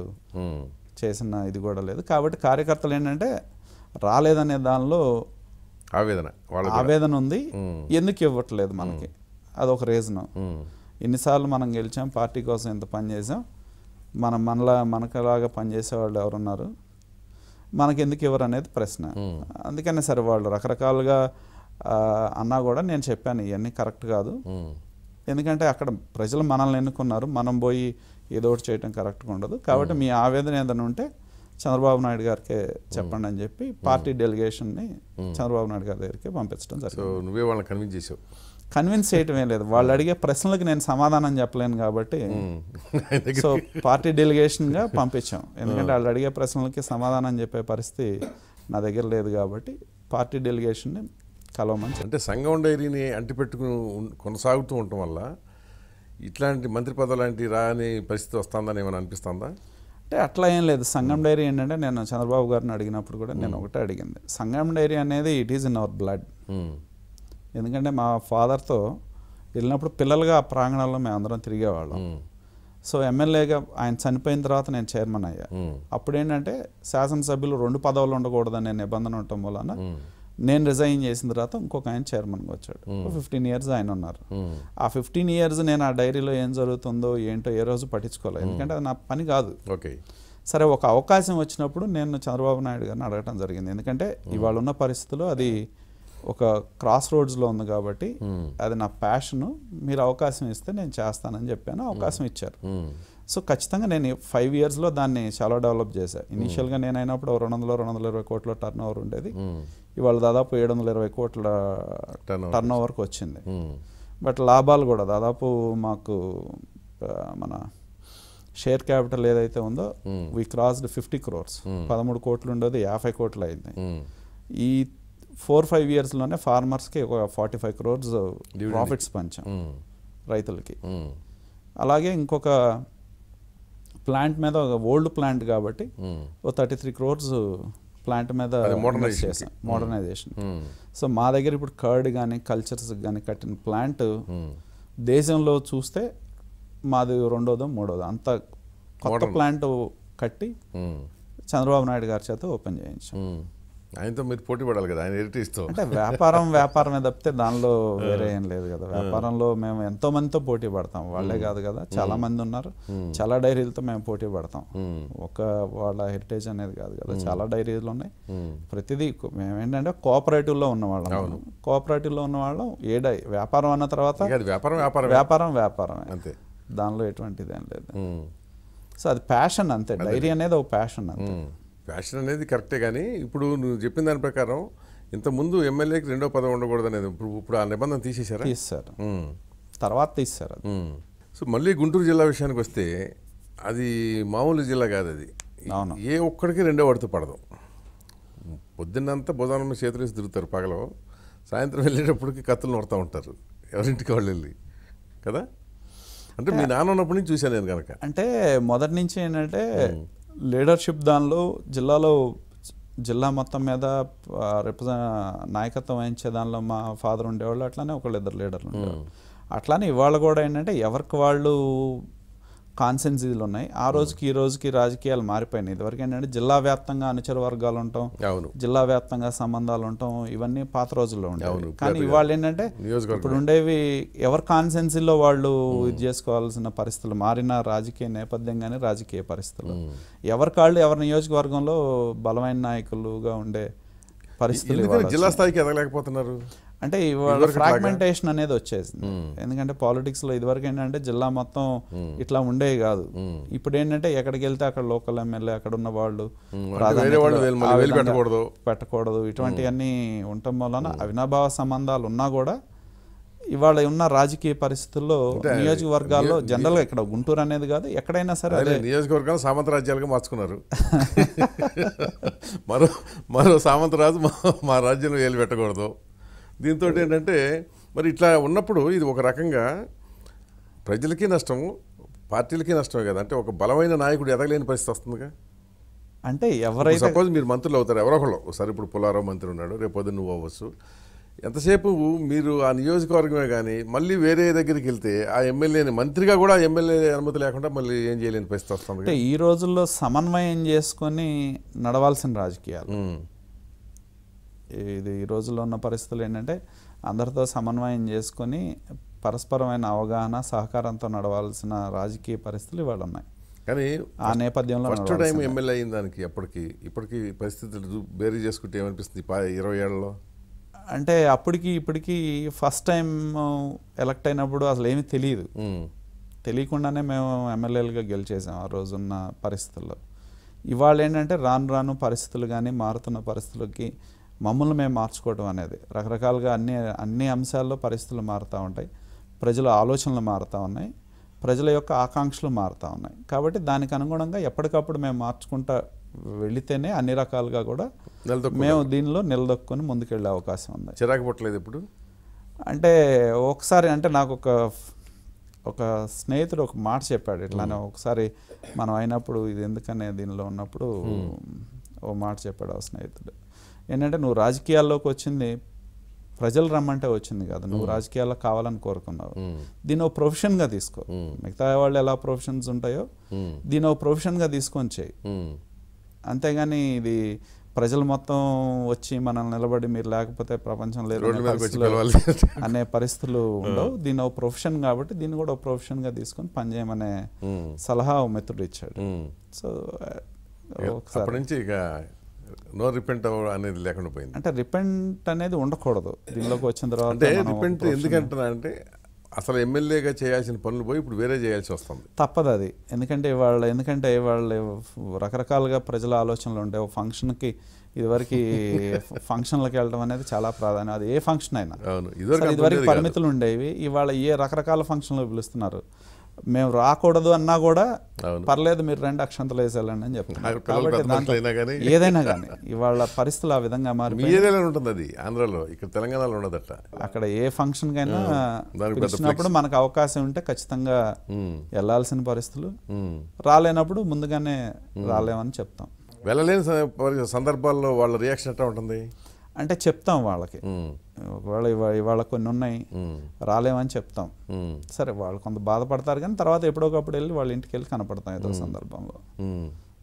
చేసిన ఇది కూడా లేదు. కాబట్టి కార్యకర్తలు ఏంటంటే రాలేదనే దానిలో ఆవేదన ఆవేదన ఉంది. ఎందుకు ఇవ్వట్లేదు మనకి, అదొక రీజను. ఎన్నిసార్లు మనం గెలిచాం, పార్టీ కోసం ఎంత పని చేసాం, మనం మనలా మనకులాగా పనిచేసే వాళ్ళు ఎవరున్నారు, మనకి ఎందుకు ఇవ్వరు అనేది ప్రశ్న. అందుకనే సరే వాళ్ళు రకరకాలుగా అన్నా కూడా నేను చెప్పాను ఇవన్నీ కరెక్ట్ కాదు. ఎందుకంటే అక్కడ ప్రజలు మనల్ని ఎన్నుకున్నారు, మనం పోయి ఏదో ఒకటి చేయడం కరెక్ట్గా ఉండదు. కాబట్టి మీ ఆవేదన ఏదైనా ఉంటే చంద్రబాబు నాయుడు గారికే చెప్పండి అని చెప్పి పార్టీ డెలిగేషన్ని చంద్రబాబు నాయుడు గారి దగ్గరికి పంపించడం జరిగింది. నువ్వే వాళ్ళని కన్విన్స్ చేసావు? కన్విన్స్ చేయటం ఏం లేదు, వాళ్ళు అడిగే ప్రశ్నలకు నేను సమాధానం చెప్పలేను కాబట్టి సో పార్టీ డెలిగేషన్గా పంపించాం. ఎందుకంటే వాళ్ళు అడిగే ప్రశ్నలకి సమాధానం చెప్పే పరిస్థితి నా దగ్గర లేదు కాబట్టి పార్టీ డెలిగేషన్ని కలవమని. అంటే సంఘం డైరీని అంటిపెట్టుకుని కొనసాగుతూ ఉండటం వల్ల ఇట్లాంటి మంత్రి పదవి లాంటి రాని పరిస్థితి వస్తుందని ఏమైనా అనిపిస్తుందా? అంటే అట్లా ఏం లేదు. సంఘం డైరీ ఏంటంటే నేను చంద్రబాబు గారిని అడిగినప్పుడు కూడా నేను ఒకటే అడిగింది, సంఘం డైరీ అనేది it is in our blood. ఎందుకంటే మా ఫాదర్తో వెళ్ళినప్పుడు పిల్లలుగా ఆ ప్రాంగణంలో మేము అందరం తిరిగేవాళ్ళం. సో ఎమ్మెల్యేగా ఆయన చనిపోయిన తర్వాత నేను చైర్మన్ అయ్యా. అప్పుడు ఏంటంటే శాసనసభ్యులు రెండు పదవులు ఉండకూడదనే నిబంధన ఉండటం వలన నేను రిజైన్ చేసిన తర్వాత ఇంకొక ఆయన చైర్మన్గా వచ్చాడు. ఫిఫ్టీన్ ఇయర్స్ ఆయన ఉన్నారు. ఆ ఫిఫ్టీన్ ఇయర్స్ నేను ఆ డైరీలో ఏం జరుగుతుందో ఏంటో ఏ రోజు పట్టించుకోలేదు, ఎందుకంటే అది నా పని కాదు. సరే ఒక అవకాశం వచ్చినప్పుడు నేను చంద్రబాబు నాయుడు గారిని అడగటం జరిగింది. ఎందుకంటే ఇవాళ ఉన్న పరిస్థితుల్లో అది ఒక క్రాస్ రోడ్స్లో ఉంది కాబట్టి అది నా ప్యాషను, మీరు అవకాశం ఇస్తే నేను చేస్తానని చెప్పాను. అవకాశం ఇచ్చారు. సో ఖచ్చితంగా నేను ఫైవ్ ఇయర్స్లో దాన్ని చాలా డెవలప్ చేశాను. ఇనీషియల్గా నేను అయినప్పుడు రెండు వందల రెండు వందల ఇరవై కోట్ల టర్న్ ఓవర్ ఉండేది, ఇవాళ దాదాపు ఏడు వందల ఇరవై కోట్ల టర్న్ ఓవర్కి వచ్చింది. బట్ లాభాలు కూడా దాదాపు మాకు మన షేర్ క్యాపిటల్ ఏదైతే ఉందో వీ క్రాస్డ్ ఫిఫ్టీ క్రోర్స్, పదమూడు కోట్లు ఉండేది యాభై కోట్లు అయింది. ఈ ఫోర్ ఫైవ్ ఇయర్స్లోనే ఫార్మర్స్కి ఒక ఫార్టీ ఫైవ్ క్రోర్స్ ప్రాఫిట్స్ పంచాం రైతులకి. అలాగే ఇంకొక ప్లాంట్ మీద ఒక ఓల్డ్ ప్లాంట్ కాబట్టి ఓ థర్టీ త్రీ క్రోర్స్ ప్లాంట్ మీద చేసాం మోడర్నైజేషన్. సో మా దగ్గర ఇప్పుడు కర్డ్ కానీ కల్చర్స్ కానీ కట్టిన ప్లాంట్ దేశంలో చూస్తే మాది రెండోదో మూడోదో, అంత కొత్త ప్లాంట్ కట్టి చంద్రబాబు నాయుడు గారి చేత ఓపెన్ చేయించాం. ఆయనతో మీరు పోటీ పడాలి కదా, ఆయన హెరిటేజ్తో. అంటే వ్యాపారం వ్యాపారమే తప్పితే దానిలో వేరే ఏం లేదు కదా. వ్యాపారంలో మేము ఎంతో మందితో పోటీ పడతాం, వాళ్ళే కాదు కదా, చాలా మంది ఉన్నారు, చాలా డైరీలతో మేము పోటీ పడతాం. ఒక వాళ్ళ హెరిటేజ్ అనేది కాదు కదా, చాలా డైరీలు ఉన్నాయి. ప్రతిదీ మేము ఏంటంటే కోఆపరేటివ్లో ఉన్న వాళ్ళం. కోఆపరేటివ్లో ఉన్న వాళ్ళం ఏ డై వ్యాపారం అన్న తర్వాత వ్యాపారం వ్యాపారం వ్యాపారం వ్యాపారమే అంతే, దానిలో ఎటువంటిది ఏం లేదు. సో అది ప్యాషన్ అంతే, డైరీ అనేది ఒక ప్యాషన్ అంతే. ప్యాషన్ అనేది కరెక్టే, కానీ ఇప్పుడు నువ్వు చెప్పిన దాని ప్రకారం ఇంతకుముందు ఎమ్మెల్యేకి రెండో పదవి ఉండకూడదు అనేది ఇప్పుడు ఇప్పుడు ఆ నిబంధన తీసేశారా? తీస్తారు, తర్వాత తీస్తారు. సో మళ్ళీ గుంటూరు జిల్లా విషయానికి వస్తే అది మామూలు జిల్లా కాదు అది. అవును, ఏ ఒక్కడికి రెండో పడితే పడదు. పొద్దున్నంతా భుజానం చేతులు వేసి తిరుగుతారు పగలు, సాయంత్రం వెళ్ళేటప్పటికి కత్తులు నొడతా ఉంటారు ఎవరింటికి వాళ్ళు వెళ్ళి కదా. అంటే మీ నాన్న ఉన్నప్పటి నుంచి చూశాను నేను కనుక. అంటే మొదటి నుంచి ఏంటంటే లీడర్షిప్ దానిలో జిల్లాలో జిల్లా మొత్తం మీద రిప్రజెంట్ నాయకత్వం వహించే దానిలో మా ఫాదర్ ఉండేవాళ్ళు, అట్లానే ఒకళ్ళు ఇద్దరు లీడర్లు ఉండేవాళ్ళు. అట్లానే ఇవాళ కూడా ఏంటంటే ఎవరికి వాళ్ళు కాన్సెన్సీలు ఉన్నాయి. ఆ రోజుకి ఈ రోజుకి రాజకీయాలు మారిపోయినాయి. ఇదివరకు ఏంటంటే జిల్లా వ్యాప్తంగా అనుచర వర్గాలు ఉంటాం, జిల్లా వ్యాప్తంగా సంబంధాలు ఉంటాం, ఇవన్నీ పాత రోజుల్లో ఉండేవి. కానీ ఇవాళ ఏంటంటే ఇప్పుడు ఉండేవి ఎవరి కాన్సెన్సీలో వాళ్ళు ఇది చేసుకోవాల్సిన పరిస్థితులు, మారిన రాజకీయ నేపథ్యం కానీ రాజకీయ పరిస్థితులు, ఎవరి కాళ్ళు ఎవరి నియోజకవర్గంలో బలమైన నాయకులుగా ఉండే పరిస్థితులు. జిల్లా స్థాయికి ఎదగలేకపోతున్నారు అంటే ఇవాళ ఫ్రాగ్మెంటేషన్ అనేది వచ్చేసింది. ఎందుకంటే పాలిటిక్స్ లో ఇదివరకు ఏంటంటే జిల్లా మొత్తం ఇట్లా ఉండేవి కాదు. ఇప్పుడు ఏంటంటే ఎక్కడికి వెళ్తే అక్కడ లోకల్ ఎమ్మెల్యే అక్కడ ఉన్న వాళ్ళు పెట్టకూడదు, ఇటువంటివన్నీ ఉండటం వలన అవినాభావ సంబంధాలు ఉన్నా కూడా ఇవాళ ఉన్న రాజకీయ పరిస్థితుల్లో నియోజకవర్గాల్లో జనరల్గా ఇక్కడ గుంటూరు అనేది కాదు ఎక్కడైనా సరే నియోజకవర్గాలు సామంత రాజ్యాలుగా మార్చుకున్నారు. మరో మరో సామంతరాజు మా రాజ్యంలో ఏలు పెట్టకూడదు. దీంతో ఏంటంటే మరి ఇట్లా ఉన్నప్పుడు ఇది ఒక రకంగా ప్రజలకి నష్టము, పార్టీలకి నష్టమే కదా. అంటే ఒక బలమైన నాయకుడు ఎదగలేని పరిస్థితి వస్తుందిగా. అంటే ఎవరైతే సపోజ్ మీరు మంత్రులు అవుతారు, ఎవరో ఒకళ్ళు ఒకసారి, ఇప్పుడు పుల్లారావు మంత్రి ఉన్నాడు, రేపు పొద్దున్న నువ్వు అవ్వచ్చు. ఎంతసేపు మీరు ఆ నియోజకవర్గమే కానీ మళ్ళీ వేరే దగ్గరికి వెళ్తే ఆ ఎమ్మెల్యేని మంత్రిగా కూడా ఎమ్మెల్యే అనుమతి లేకుండా మళ్ళీ ఏం చేయలేని పరిస్థితి వస్తుంది. అంటే ఈ రోజుల్లో సమన్వయం చేసుకొని నడవాల్సిన రాజకీయాలు ఇది. ఈ రోజుల్లో ఉన్న పరిస్థితులు ఏంటంటే అందరితో సమన్వయం చేసుకొని పరస్పరమైన అవగాహన సహకారంతో నడవాల్సిన రాజకీయ పరిస్థితులు ఇవాళ ఉన్నాయి. కానీ ఆ నేపథ్యంలో ఫస్ట్ టైం ఎమ్మెల్యే అయిన దానికి ఎప్పటికి ఇప్పటికీ పరిస్థితులు బేరీ చేసుకుంటే ఏమనిపిస్తుంది ఇరవై ఏళ్ళలో? అంటే అప్పటికి ఇప్పటికీ ఫస్ట్ టైం ఎలక్ట్ అయినప్పుడు అసలు ఏమీ తెలియదు, తెలియకుండానే మేము ఎమ్మెల్యేలుగా గెలిచేసాం ఆ రోజున్న పరిస్థితుల్లో. ఇవాళ ఏంటంటే రాను రాను పరిస్థితులు కానీ మారుతున్న పరిస్థితులకి మమ్మల్ని మేము మార్చుకోవడం అనేది రకరకాలుగా అన్ని అన్ని అంశాల్లో పరిస్థితులు మారుతూ ఉంటాయి, ప్రజల ఆలోచనలు మారుతూ ఉన్నాయి, ప్రజల యొక్క ఆకాంక్షలు మారుతూ ఉన్నాయి. కాబట్టి దానికి అనుగుణంగా ఎప్పటికప్పుడు మేము మార్చుకుంటా వెళితేనే అన్ని రకాలుగా కూడా మేము దీనిలో నిలదొక్కుని ముందుకెళ్ళే అవకాశం ఉంది. చిరాకు పట్టలేదు ఇప్పుడు? అంటే ఒకసారి అంటే నాకు ఒక ఒక స్నేహితుడు ఒక మాట చెప్పాడు ఇట్లానే. ఒకసారి మనం అయినప్పుడు ఇది ఎందుకనే దీనిలో ఉన్నప్పుడు ఓ మాట చెప్పాడు ఆ స్నేహితుడు. ఏంటంటే నువ్వు రాజకీయాల్లోకి వచ్చింది ప్రజలు రమ్మంటే వచ్చింది కాదు, నువ్వు రాజకీయాల్లో కావాలని కోరుకున్నావు. దీని ఓ ప్రొఫెషన్గా తీసుకో, మిగతా వాళ్ళు ఎలా ప్రొఫెషన్స్ ఉంటాయో దీని ఓ ప్రొఫెషన్గా తీసుకొని చేయి. అంతేగాని ఇది ప్రజలు మొత్తం వచ్చి మనల్ని నిలబడి మీరు లేకపోతే ప్రపంచం లేదు అనే పరిస్థితులు ఉండవు. దీని ఒక ప్రొఫెషన్ కాబట్టి దీన్ని కూడా ఒక ప్రొఫెషన్గా తీసుకొని పనిచేయమనే సలహా మిత్రుడు ఇచ్చాడు. సో ఒకసారి నుంచి ఇక నో రిపెంట్ అనేది లేకుండా పోయింది. అంటే రిపెంట్ అనేది ఉండకూడదు దీనిలోకి వచ్చిన తర్వాత. అంటే రిపెంట్ ఎందుకంటున్నా అంటే అసలు ఎమ్మెల్యేగా చేయాల్సిన పనులు పోయి ఇప్పుడు వేరే చేయాల్సి వస్తుంది. తప్పదు అది. ఎందుకంటే వాళ్ళు ఎందుకంటే వాళ్ళు రకరకాలుగా ప్రజల ఆలోచనలు ఉంటాయి. ఒక ఫంక్షన్కి ఇదివరకు ఫంక్షన్లకు వెళ్ళడం అనేది చాలా ప్రాధాన్యం, అది ఏ ఫంక్షన్ అయినా. ఇదివరకు పరిమితులు ఉండేవి, ఇవాళ ఏ రకరకాల ఫంక్షన్లు పిలుస్తున్నారు. మేము రాకూడదు అన్నా కూడా పర్లేదు మీరు రెండు అక్షంతలు వేసేయాలండి అని చెప్తున్నారు. కాబట్టి ఏదైనా కానీ ఇవాళ పరిస్థితులు ఆ విధంగా మారి ఉంటుంది. అది ఆంధ్రాలో, ఇక్కడ తెలంగాణలో ఉండదట. అక్కడ ఏ ఫంక్షన్ కైనా పిలిచినప్పుడు మనకు అవకాశం ఉంటే ఖచ్చితంగా వెళ్ళాల్సిన పరిస్థితులు, రాలేనప్పుడు ముందుగానే రాలేమని చెప్తాం. వెళ్ళలేని సందర్భాల్లో వాళ్ళ రియాక్షన్ ఎట్లా ఉంటుంది అంటే చెప్తాం వాళ్ళకి, ఒకవేళ ఇవాళ కొన్ని ఉన్నాయి రాలేమని చెప్తాం. సరే వాళ్ళు కొంత బాధపడతారు కానీ తర్వాత ఎప్పుడోకప్పుడు వెళ్ళి వాళ్ళ ఇంటికి వెళ్ళి కనపడతాం ఏదో సందర్భంలో.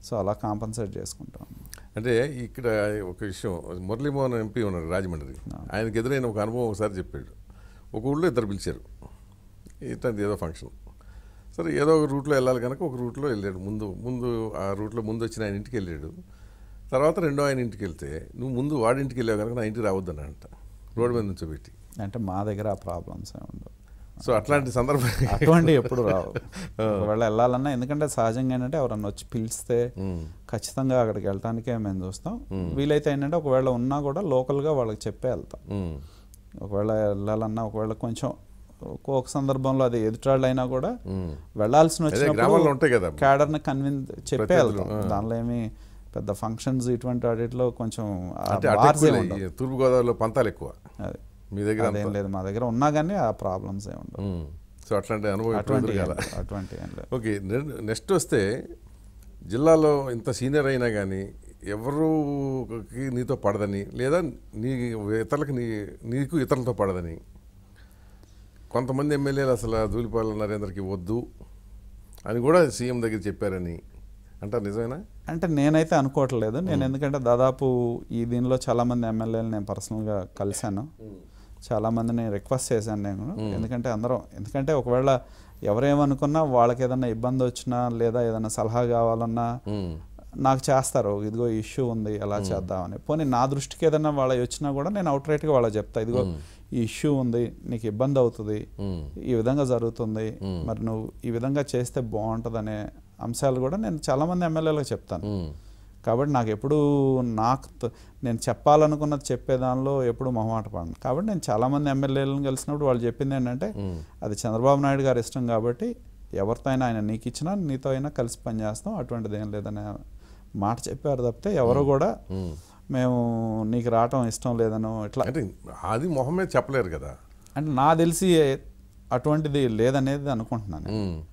సో అలా కాంపన్సేట్ చేసుకుంటాం. అంటే ఇక్కడ ఒక విషయం, మురళీమోహన్ ఎంపీ ఉన్నారు రాజమండ్రి, ఆయనకి ఎదురైన ఒక అనుభవం ఒకసారి చెప్పాడు. ఒక ఊళ్ళో ఇద్దరు పిలిచారు, ఇట్లాంటి ఏదో ఫంక్షన్. సరే ఏదో ఒక రూట్లో వెళ్ళాలి కనుక ఒక రూట్లో వెళ్ళాడు. ముందు ముందు ఆ రూట్లో ముందు వచ్చిన ఆయన ఇంటికి వెళ్ళాడు. తర్వాత రెండో ఆయన ఇంటికి వెళ్తే, నువ్వు ముందు వాడింటికి వెళ్ళావు కనుక నా ఇంటికి రావద్దని అంట, రోడ్డు మీద నుంచోబెట్టి. అంటే మా దగ్గర ఆ ప్రాబ్లమ్స్ ఏమి ఉండవు. సో అట్లాంటి సందర్భం అటువంటి ఎప్పుడు రావు. ఒకవేళ వెళ్ళాలన్నా, ఎందుకంటే సహజంగా ఏంటంటే ఎవరన్నా వచ్చి పిలిస్తే ఖచ్చితంగా అక్కడికి వెళ్ళటానికే మేము చూస్తాం. వీలైతే ఏంటంటే ఒకవేళ ఉన్నా కూడా లోకల్గా వాళ్ళకి చెప్పే వెళ్తాం. ఒకవేళ వెళ్ళాలన్నా, ఒకవేళ కొంచెం ఒక్కొక్క సందర్భంలో అది ఎదుటాళ్ళు అయినా కూడా వెళ్ళాల్సిన వచ్చినప్పుడు క్యాడర్ని కన్విన్స్ చెప్పే వెళ్తాం. దానిలో ఏమి పెద్ద ఫంక్షన్స్ ఇటువంటి వాటిలో కొంచెం తూర్పుగోదావరిలో పంతాలు ఎక్కువ, అది మీ దగ్గర అదేం లేదు. మా దగ్గర ఉన్నా కానీ ఆ ప్రాబ్లమ్స్ ఏమి ఉండవు. సో అట్లాంటి అనుభవం అటువంటి అటువంటి ఏం లేదు. ఓకే, నెక్స్ట్ వస్తే జిల్లాలో ఇంత సీనియర్ అయినా కానీ ఎవరికి నీతో పడదని, లేదా నీ ఇతరులకు నీ నీకు ఇతరులతో పడదని కొంతమంది ఎమ్మెల్యేలు అసలు ధూళిపాల నరేంద్రకి వద్దు అని కూడా సీఎం దగ్గర చెప్పారని అంటారు, నిజమేనా? అంటే నేనైతే అనుకోవట్లేదు. నేను ఎందుకంటే దాదాపు ఈ దీనిలో చాలామంది ఎమ్మెల్యేలు నేను పర్సనల్గా కలిశాను, చాలామందిని రిక్వెస్ట్ చేశాను నేను. ఎందుకంటే అందరం, ఎందుకంటే ఒకవేళ ఎవరేమనుకున్నా వాళ్ళకి ఏదైనా ఇబ్బంది వచ్చినా లేదా ఏదైనా సలహా కావాలన్నా నాకు చేస్తారు, ఇదిగో ఇష్యూ ఉంది ఎలా చేద్దామని. పోనీ నా దృష్టికి ఏదైనా వాళ్ళ వచ్చినా కూడా నేను అవుట్ రైట్గా వాళ్ళకి చెప్తా, ఇదిగో ఈ ఇష్యూ ఉంది, నీకు ఇబ్బంది అవుతుంది, ఈ విధంగా జరుగుతుంది, మరి నువ్వు ఈ విధంగా చేస్తే బాగుంటుంది అనే అంశాలు కూడా నేను చాలామంది ఎమ్మెల్యేలకు చెప్తాను. కాబట్టి నాకు ఎప్పుడు నాకు నేను చెప్పాలనుకున్నది చెప్పే దానిలో ఎప్పుడు మొహమాట పడను. కాబట్టి నేను చాలామంది ఎమ్మెల్యేలను కలిసినప్పుడు వాళ్ళు చెప్పింది ఏంటంటే, అది చంద్రబాబు నాయుడు గారి ఇష్టం కాబట్టి ఎవరితో అయినా ఆయన నీకు ఇచ్చినా నీతో అయినా కలిసి పనిచేస్తాం, అటువంటిది ఏం లేదనే మాట చెప్పారు తప్పితే ఎవరు కూడా మేము నీకు రావటం ఇష్టం లేదనో ఇట్లా అంటే అది మొహమే చెప్పలేరు కదా. అంటే నాకు తెలిసి అటువంటిది లేదనేది అనుకుంటున్నాను.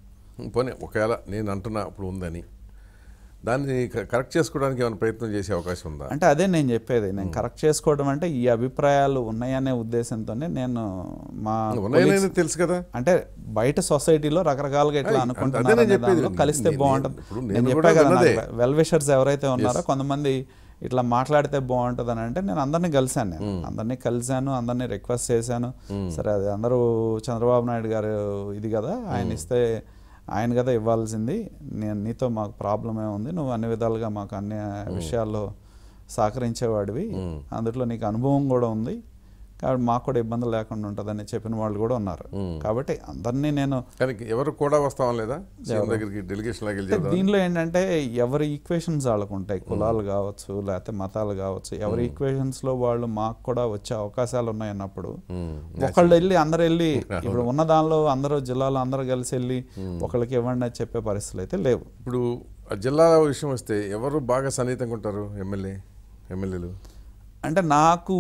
పోనీ ఒకవేళ నేను అంటున్నా ఇప్పుడు ఉందని, దాన్ని కరెక్ట్ చేసుకోవడానికి ఏమైనా ప్రయత్నం చేసే అవకాశం ఉందా? అంటే అదే నేను చెప్పేది, నేను కరెక్ట్ చేసుకోవడం అంటే ఈ అభిప్రాయాలు ఉన్నాయనే ఉద్దేశంతోనే నేను మా ఉన్నాయని తెలుసు కదా, అంటే బయట సొసైటీలో రకరకాలుగా ఇట్లా అనుకుంటున్నారు, కలిస్తే బాగుంటుంది. నేను చెప్పా కదా, వెల్ విషర్స్ ఎవరైతే ఉన్నారో కొంతమంది ఇట్లా మాట్లాడితే బాగుంటుంది అని అంటే నేను అందరినీ కలిశాను, నేను అందరినీ కలిశాను, అందరినీ రిక్వెస్ట్ చేశాను. సరే అది అందరూ చంద్రబాబు నాయుడు గారు ఇది కదా, ఆయన ఇస్తే ఆయన కదా ఇవ్వాల్సింది, నేను నీతో మాకు ప్రాబ్లమే ఉంది, నువ్వు అన్ని విధాలుగా మాకు అన్ని విషయాల్లో సహకరించేవాడివి, అందులో నీకు అనుభవం కూడా ఉంది, కాబట్టి మాకు కూడా ఇబ్బంది లేకుండా ఉంటుందని చెప్పిన వాళ్ళు కూడా ఉన్నారు. కాబట్టి అందరినీ నేను ఎవరు కూడా వస్తాం లేదా డెలిగేషన్. దీనిలో ఏంటంటే ఎవరి ఈక్వేషన్స్ వాళ్ళకు ఉంటాయి, కులాలు కావచ్చు లేకపోతే మతాలు కావచ్చు, ఎవరి ఈక్వేషన్స్లో వాళ్ళు మాకు కూడా వచ్చే అవకాశాలు ఉన్నాయన్నప్పుడు ఒకళ్ళు వెళ్ళి అందరు వెళ్ళి ఇప్పుడు ఉన్న దానిలో అందరూ జిల్లాలో అందరూ కలిసి వెళ్ళి ఒకళ్ళకి ఇవ్వండి అని చెప్పే పరిస్థితులు అయితే లేవు. ఇప్పుడు జిల్లా విషయం వస్తే ఎవరు బాగా సన్నిహితంగా ఉంటారు ఎమ్మెల్యే ఎమ్మెల్యేలు? అంటే నాకు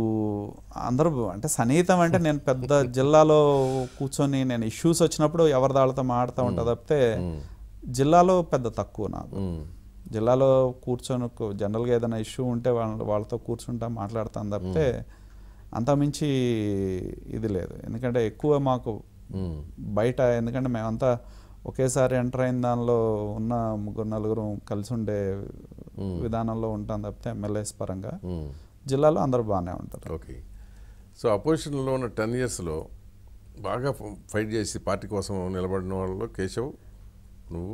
అందరూ అంటే సన్నిహితం అంటే నేను పెద్ద జిల్లాలో కూర్చొని నేను ఇష్యూస్ వచ్చినప్పుడు ఎవరి దాళ్ళతో మాడుతూ ఉంటా తప్పితే జిల్లాలో పెద్ద తక్కువ నాకు. జిల్లాలో కూర్చొని జనరల్గా ఏదైనా ఇష్యూ ఉంటే వాళ్ళ వాళ్ళతో కూర్చుంటా మాట్లాడతాను తప్పితే అంతమించి ఇది లేదు. ఎందుకంటే ఎక్కువ మాకు బయట, ఎందుకంటే మేమంతా ఒకేసారి ఎంటర్ అయిన దానిలో ఉన్న ముగ్గురు నలుగురు కలిసి ఉండే విధానంలో ఉంటాం తప్పితే ఎమ్మెల్యేస్ పరంగా జిల్లాలో అందరూ బాగానే ఉంటారు. ఓకే, సో అపోజిషన్లో ఉన్న టెన్ ఇయర్స్లో బాగా ఫైట్ చేసి పార్టీ కోసం నిలబడిన వాళ్ళలో కేశవ్, నువ్వు,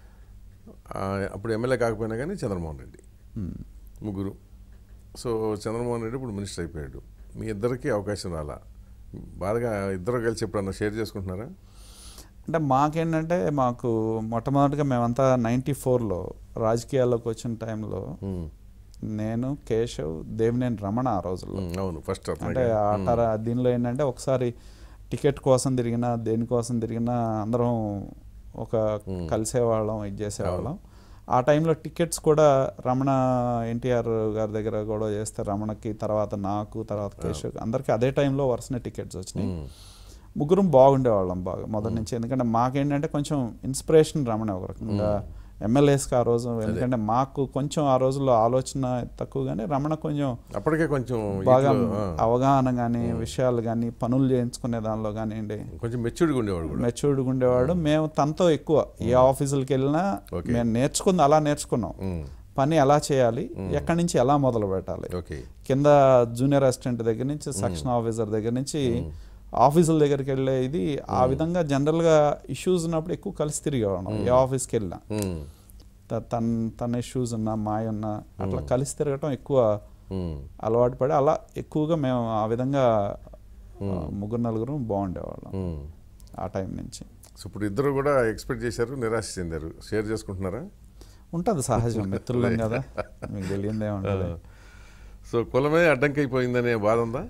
అప్పుడు ఎమ్మెల్యే కాకపోయినా కానీ చంద్రమోహన్ రెడ్డి, ముగ్గురు. సో చంద్రమోహన్ రెడ్డి ఇప్పుడు మినిస్టర్ అయిపోయాడు, మీ ఇద్దరికి అవకాశం రాలా, బాగా ఇద్దరు కలిసి ఎప్పుడన్నా షేర్ చేసుకుంటున్నారా? అంటే మాకేంటంటే మాకు మొట్టమొదటిగా మేమంతా నైంటీ ఫోర్లో రాజకీయాల్లోకి వచ్చిన టైంలో నేను, కేశవ్, దేవినేని రమణ ఆ రోజుల్లో అవును ఫస్ట్ అంటే ఆటారా దీనిలో ఏంటంటే ఒకసారి టికెట్ కోసం తిరిగినా దేనికోసం తిరిగినా అందరం ఒక కలిసేవాళ్ళం, ఇది చేసేవాళ్ళం. ఆ టైంలో టికెట్స్ కూడా రమణ ఎన్టీఆర్ గారి దగ్గర కూడా చేస్తే రమణకి, తర్వాత నాకు, తర్వాత కేశవ్, అందరికీ అదే టైంలో వరుసనే టికెట్స్ వచ్చినాయి. ముగ్గురం బాగుండేవాళ్ళం బాగా మొదటి నుంచి. ఎందుకంటే మాకేంటంటే కొంచెం ఇన్స్పిరేషన్ రమణ ఒక రకంగా, ఎమ్మెల్యేస్కి ఆ రోజు, ఎందుకంటే మాకు కొంచెం ఆ రోజుల్లో ఆలోచన తక్కువ, కానీ రమణ కొంచెం అప్పటికే కొంచెం బాగా అవగాహన కానీ విషయాలు కానీ పనులు చేయించుకునే దానిలో కానివ్వండి కొంచెం మెచ్యూర్డ్గా ఉండేవాడు మెచ్యూర్డ్గా ఉండేవాడు. మేము తనతో ఎక్కువ ఏ ఆఫీసులకి వెళ్ళినా మేము నేర్చుకుంది అలా నేర్చుకున్నాం. పని ఎలా చేయాలి, ఎక్కడి నుంచి ఎలా మొదలు పెట్టాలి, కింద జూనియర్ అసిస్టెంట్ దగ్గర నుంచి సెక్షన్ ఆఫీసర్ దగ్గర నుంచి ఆఫీసుల దగ్గరికి వెళ్ళే ఇది ఆ విధంగా జనరల్గా ఇష్యూస్ ఉన్నప్పుడు ఎక్కువ కలిసి తిరిగేవాళ్ళం. ఏ ఆఫీస్కి వెళ్ళినా తన తన ఇష్యూస్ ఉన్నా మాయ ఉన్నా అట్లా కలిసి తిరగటం ఎక్కువ అలవాటు పడి అలా ఎక్కువగా మేము ఆ విధంగా ముగ్గురు నలుగురు బాగుండేవాళ్ళం ఆ టైం నుంచి. సో ఇప్పుడు ఇద్దరు కూడా ఎక్స్పెక్ట్ చేశారు, నిరాశ చెందారు. షేర్ చేసుకుంటున్నారా? ఉంటుంది, సహజం, మిత్రులం కదా, మీకు తెలియదే ఉంటుంది. సో కులమే అడ్డంకైపోయిందనే బాధ ఉందా?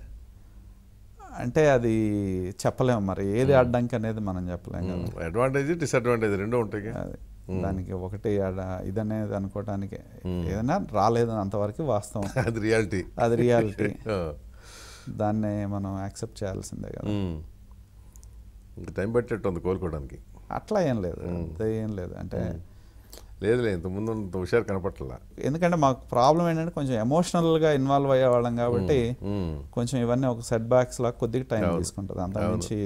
అంటే అది చెప్పలేము, మరి ఏది అడ్డంకి అనేది మనం చెప్పలేము కదా. అడ్వాంటేజ్ డిసడ్వాంటేజ్ రెండు ఉంటాయి. దానికి ఒకటి ఇదనేది అనుకోవటానికి ఏదైనా రాలేదు అంతవరకు వాస్తవం, అది రియాలిటీ, అది రియాలిటీ. దాన్ని మనం యాక్సెప్ట్ చేయాల్సిందే కదా. టైం పట్టేట్టు ఉంది కోలుకోవడానికి. అట్లా ఏం లేదు, ఏం లేదు అంటే లేదులే, ఇంతకుముందు అంత హుషారు కనపట్ల. ఎందుకంటే మాకు ప్రాబ్లం ఏంటంటే కొంచెం ఎమోషనల్గా ఇన్వాల్వ్ అయ్యేవాళ్ళం కాబట్టి కొంచెం ఇవన్నీ ఒక సెట్ బ్యాక్స్ లాగా కొద్దిగా టైం తీసుకుంటుంది, అంత నుంచి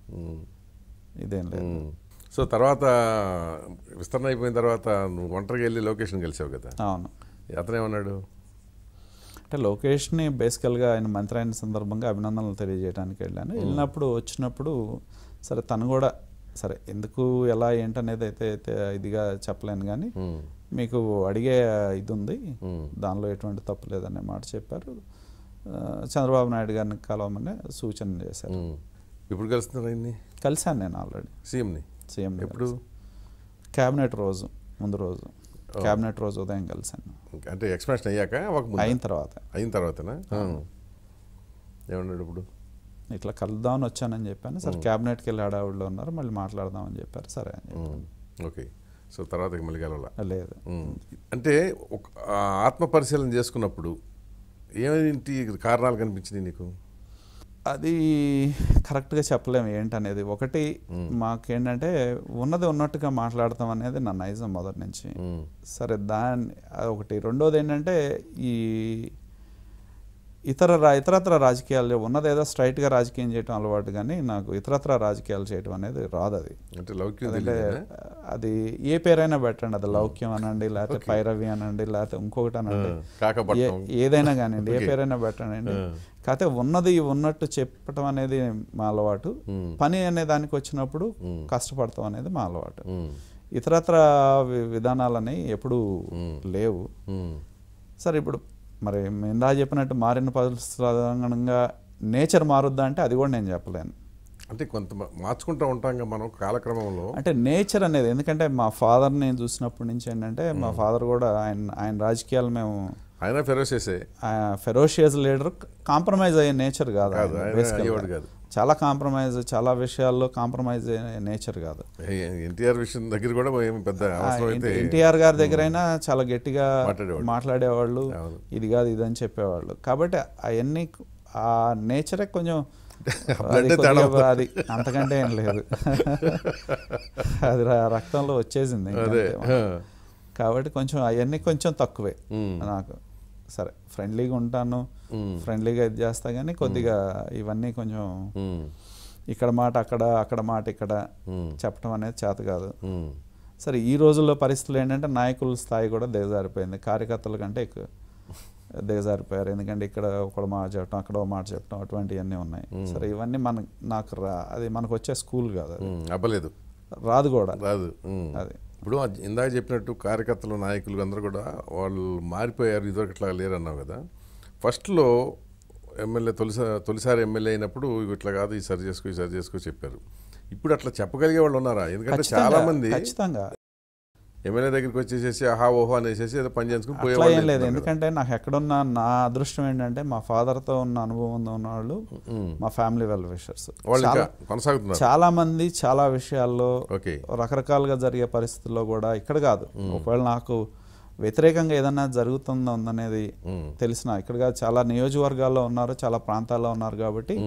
ఇదేం లేదు. సో తర్వాత విస్తరణ అయిపోయిన తర్వాత నువ్వు ఒంటరిగా వెళ్ళి లొకేషన్ కలిసావు కదా? అవును. అతను ఏమన్నాడు అంటే లొకేషన్ని బేసికల్గా ఆయన మంత్రి అయిన సందర్భంగా అభినందనలు తెలియజేయడానికి వెళ్ళాను. వెళ్ళినప్పుడు వచ్చినప్పుడు సరే తను కూడా సరే ఎందుకు ఎలా ఏంటనేది అయితే అయితే ఇదిగా చెప్పలేను, కానీ మీకు అడిగే ఇది ఉంది, దానిలో ఎటువంటి తప్పు లేదనే మాట చెప్పారు. చంద్రబాబు నాయుడు గారిని కలవమని సూచన చేశారు. ఇప్పుడు కలుస్తున్నారు ఆయన్ని? కలిశాను నేను ఆల్రెడీ సీఎంని. సీఎం ఎప్పుడు? క్యాబినెట్ రోజు ముందు రోజు, క్యాబినెట్ రోజు ఉదయం కలిశాను. అంటే ఎక్స్పాన్షన్ అయ్యాక అయిన తర్వాత అయిన తర్వాతనా? ఏమన్నాడు ఇప్పుడు? ఇట్లా కలుద్దామని వచ్చానని చెప్పాను. సరే క్యాబినెట్కి వెళ్ళి హడావుడిలో ఉన్నారు, మళ్ళీ మాట్లాడదామని చెప్పారు. సరే అని చెప్పాను. ఓకే. సో తర్వాత మళ్ళీ కలవాలా? లేదు. అంటే ఒక ఆత్మ పరిశీలన చేసుకున్నప్పుడు ఏమేంటి కారణాలు కనిపించినాయి నీకు? అది కరెక్ట్గా చెప్పలేము ఏంటనేది. ఒకటి మాకేంటంటే ఉన్నది ఉన్నట్టుగా మాట్లాడతాం అనేది నా నైజం మొదటి నుంచి. సరే దాన్ని ఒకటి. రెండోది ఏంటంటే ఈ ఇతర ఇతరత్ర రాజకీయాలు ఉన్నది ఏదో స్ట్రైట్గా రాజకీయం చేయడం అలవాటు, కానీ నాకు ఇతరత్ర రాజకీయాలు చేయడం అనేది రాదు. అది అంటే అది ఏ పేరైనా పెట్టండి, అది లౌక్యం అనండి, లేకపోతే పైరవి అనండి, లేకపోతే ఇంకొకటి అనండి, ఏదైనా కానివ్వండి, ఏ పేరైనా పెట్టండి. కాకపోతే ఉన్నది ఉన్నట్టు చెప్పటం అనేది మా అలవాటు. పని అనే దానికి వచ్చినప్పుడు కష్టపడతాం అనేది మా అలవాటు. ఇతరత్ర విధానాలని ఎప్పుడూ లేవు. సరే ఇప్పుడు మరి ఇందా చెప్పినట్టు మారిన పరిస్థితులంగా నేచర్ మారుద్దా అంటే అది కూడా నేను చెప్పలేను. అంటే కొంత మార్చుకుంటూ ఉంటాం మనం కాలక్రమంలో. అంటే నేచర్ అనేది, ఎందుకంటే మా ఫాదర్ నేను చూసినప్పటి నుంచి ఏంటంటే మా ఫాదర్ కూడా ఆయన ఆయన రాజకీయాలు మేము ఆయన ఫెరోషియసే ఫెరోషియస్ లీడర్, కాంప్రమైజ్ అయ్యే నేచర్ కాదు, చాలా కాంప్రమైజ్, చాలా విషయాల్లో కాంప్రమైజ్ అయ్యే నేచర్ కాదు. ఎన్టీఆర్ విషయం దగ్గర కూడా పెద్ద ఎన్టీఆర్ గారి దగ్గర అయినా చాలా గట్టిగా మాట్లాడేవాళ్ళు, ఇది కాదు ఇది అని చెప్పేవాళ్ళు. కాబట్టి అవన్నీ ఆ నేచరే కొంచెం అది అంతకంటే ఏం లేదు, అది రక్తంలో వచ్చేసింది. కాబట్టి కొంచెం అవన్నీ కొంచెం తక్కువే నాకు. సరే ఫ్రెండ్లీగా ఉంటాను, ఫ్రెండ్లీగా ఇది చేస్తా, కానీ కొద్దిగా ఇవన్నీ కొంచెం ఇక్కడ మాట అక్కడ, అక్కడ మాట ఇక్కడ చెప్పడం అనేది చేత కాదు. సరే ఈ రోజుల్లో పరిస్థితులు ఏంటంటే నాయకుల స్థాయి కూడా దిగజారిపోయింది, కార్యకర్తల కంటే ఎక్కువ దిగజారిపోయారు. ఎందుకంటే ఇక్కడ ఒక మాట చెప్పడం, అక్కడ ఒక మాట చెప్పడం, అటువంటివన్నీ ఉన్నాయి. సరే ఇవన్నీ మన నాకు రా అది మనకు వచ్చే స్కూల్ కాదు, అవ్వలేదు, రాదు కూడా రాదు. అది ఇప్పుడు ఇందాక చెప్పినట్టు కార్యకర్తలు నాయకులు అందరూ కూడా వాళ్ళు మారిపోయారు, ఇదివరకు ఇట్లా లేరు అన్నావు కదా. ఫస్ట్లో ఎమ్మెల్యే తొలిసారి తొలిసారి ఎమ్మెల్యే అయినప్పుడు ఇట్లా కాదు, ఈ సరి చేసుకో ఈ సరి చేసుకో చెప్పారు. ఇప్పుడు అట్లా చెప్పగలిగే వాళ్ళు ఉన్నారా? ఎందుకంటే చాలా మంది ఖచ్చితంగా ఎమ్మెల్యే దగ్గరికి వచ్చేసేసి ఆహా ఓహో అనేసి ఏదో పని చేసుకుని పోయే ఏం లేదు. ఎందుకంటే నాకు ఎక్కడున్నా నా అదృష్టం ఏంటంటే మా ఫాదర్తో ఉన్న అనుభవం ఉన్న వాళ్ళు మా ఫ్యామిలీ వెల్ విషర్స్ కొనసాగుతున్నారు. చాలా మంది చాలా విషయాల్లో రకరకాలుగా జరిగే పరిస్థితుల్లో కూడా ఇక్కడ కాదు, ఒకవేళ నాకు వ్యతిరేకంగా ఏదన్నా జరుగుతుందో ఉందనేది తెలిసిన ఇక్కడ కాదు, చాలా నియోజకవర్గాల్లో ఉన్నారు, చాలా ప్రాంతాల్లో ఉన్నారు. కాబట్టి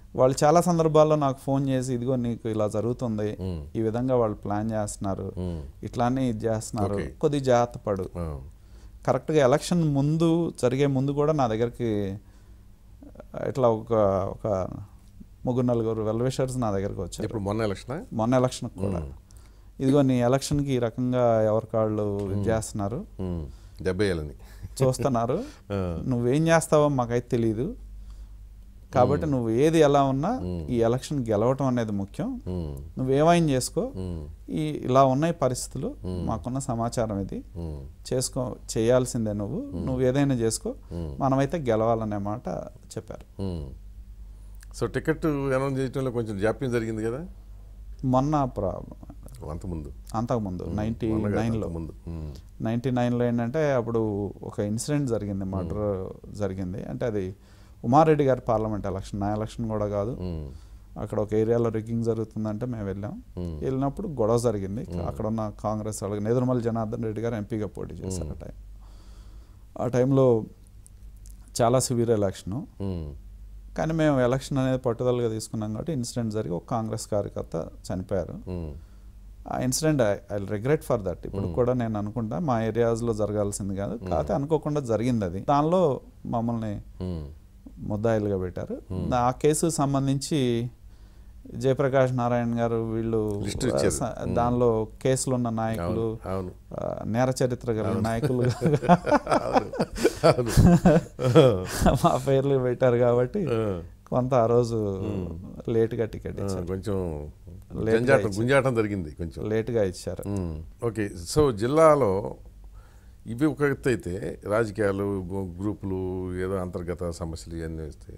వాళ్ళు చాలా సందర్భాల్లో నాకు ఫోన్ చేసి ఇదిగో నీకు ఇలా జరుగుతుంది, ఈ విధంగా వాళ్ళు ప్లాన్ చేస్తున్నారు, ఇట్లానే ఇది చేస్తున్నారు, కొద్ది జాగ్రత్త పడు. కరెక్ట్గా ఎలక్షన్ ముందు జరిగే ముందు కూడా నా దగ్గరికి ఇట్లా ఒక ఒక ముగ్గురు నలుగురు వెల్విషర్స్ నా దగ్గరికి వచ్చారు. ఇప్పుడు మొన్న ఎలక్షన్ మొన్న ఎలక్షన్కి కూడా ఇదిగో నీ ఎలక్షన్కి ఈ రకంగా ఎవరి కాళ్ళు ఇది చేస్తున్నారు, దెబ్బేయాలని చూస్తున్నారు, నువ్వేం చేస్తావో మాకైతే తెలీదు, కాబట్టి నువ్వు ఏది ఎలా ఉన్నా ఈ ఎలక్షన్ గెలవటం అనేది ముఖ్యం, నువ్వేమైనా చేసుకో, ఈ ఇలా ఉన్నాయి పరిస్థితులు, మాకున్న సమాచారం ఇది, చేసుకో, చేయాల్సిందే నువ్వు, నువ్వు ఏదైనా చేసుకో, మనమైతే గెలవాలనే మాట చెప్పారు. సో టికెట్ అనౌన్స్ చేయడంలో కొంచెం జాప్యం జరిగింది కదా మొన్న ప్రాబ్లం అంతకుముందు అంతకుముందు నైంటీ నైన్లో ముందు నైంటీ నైన్లో ఏంటంటే అప్పుడు ఒక ఇన్సిడెంట్ జరిగింది, మర్డర్ జరిగింది. అంటే అది ఉమారెడ్డి గారి పార్లమెంట్ ఎలక్షన్, నా ఎలక్షన్ కూడా కాదు. అక్కడ ఒక ఏరియాలో రిగ్గింగ్ జరుగుతుందంటే మేము వెళ్ళాం. వెళ్ళినప్పుడు గొడవ జరిగింది. అక్కడ ఉన్న కాంగ్రెస్ వాళ్ళకి నేదురుమల్లి జనార్దన్ రెడ్డి గారు ఎంపీగా పోటీ చేశారు. ఆ టైం ఆ టైంలో చాలా సివియర్ ఎలక్షను. కానీ మేము ఎలక్షన్ అనేది పట్టుదలగా తీసుకున్నాం కాబట్టి ఇన్సిడెంట్ జరిగి ఒక కాంగ్రెస్ కార్యకర్త చనిపోయారు. ఆ incident I regret for that. ఇప్పుడు కూడా నేను అనుకుంటా మా ఏరియాస్లో జరగాల్సింది కాదు, కాకపోతే అనుకోకుండా జరిగింది అది. దానిలో మమ్మల్ని ముద్దాయిలుగా పెట్టారు. ఆ కేసుకు సంబంధించి జయప్రకాష్ నారాయణ గారు వీళ్ళు దానిలో కేసులో ఉన్న నాయకులు, నేర చరిత్ర గల నాయకులు మా పేర్లు పెట్టారు కాబట్టి కొంత ఆ రోజు లేట్గా టికెట్ ఇచ్చారు, కొంచెం గుంజాటం జరిగింది, కొంచెం లేట్గా ఇచ్చారు. ఓకే, సో జిల్లాలో ఇవి ఒక ఎత్తు అయితే రాజకీయాలు, గ్రూపులు, ఏదో అంతర్గత సమస్యలు ఇవన్నీ వస్తే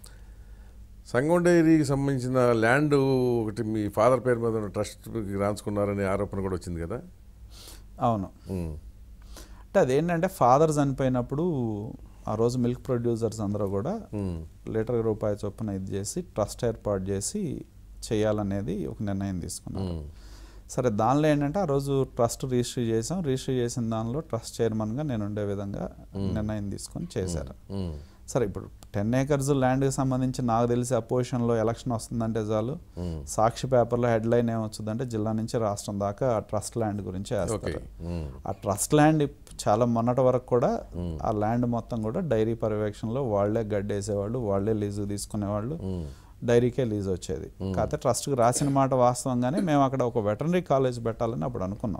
సంగం డైరీకి సంబంధించిన ల్యాండ్ ఒకటి మీ ఫాదర్ పేరు మీద ఉన్న ట్రస్ట్కి రాంచుకున్నారనే ఆరోపణ కూడా వచ్చింది కదా. అవును, అంటే అదేంటంటే ఫాదర్ చనిపోయినప్పుడు ఆ రోజు మిల్క్ ప్రొడ్యూసర్స్ అందరూ కూడా లీటర్ రూపాయి చొప్పున ఇది చేసి ట్రస్ట్ ఏర్పాటు చేసి చేయాలనేది ఒక నిర్ణయం తీసుకున్నారు. సరే, దానిలో ఏంటంటే ఆ రోజు ట్రస్ట్ రిజిస్టర్ చేసాం. రిజిస్టర్ చేసిన దానిలో ట్రస్ట్ చైర్మన్గా నేను ఉండే విధంగా నిర్ణయం తీసుకొని చేశారు. సరే, ఇప్పుడు టెన్ ఏకర్స్ ల్యాండ్కి సంబంధించి నాకు తెలిసి అపోజిషన్లో ఎలక్షన్ వస్తుందంటే చాలు సాక్షి పేపర్లో హెడ్లైన్ ఏమొచ్చుదంటే జిల్లా నుంచి రాష్ట్రం దాకా ఆ ట్రస్ట్ ల్యాండ్ గురించి వేస్తారు. ఆ ట్రస్ట్ ల్యాండ్ చాలా మొన్నటి వరకు కూడా ఆ ల్యాండ్ మొత్తం కూడా డైరీ పర్యవేక్షణలో వాళ్లే గడ్డేసేవాళ్ళు, వాళ్లే లీజు తీసుకునేవాళ్ళు, డైరీకే లీజ్ వచ్చేది. కాకపోతే ట్రస్ట్కి రాసిన మాట వాస్తవంగానే మేము అక్కడ ఒక వెటర్నరీ కాలేజ్ పెట్టాలని అప్పుడు అనుకున్నాం.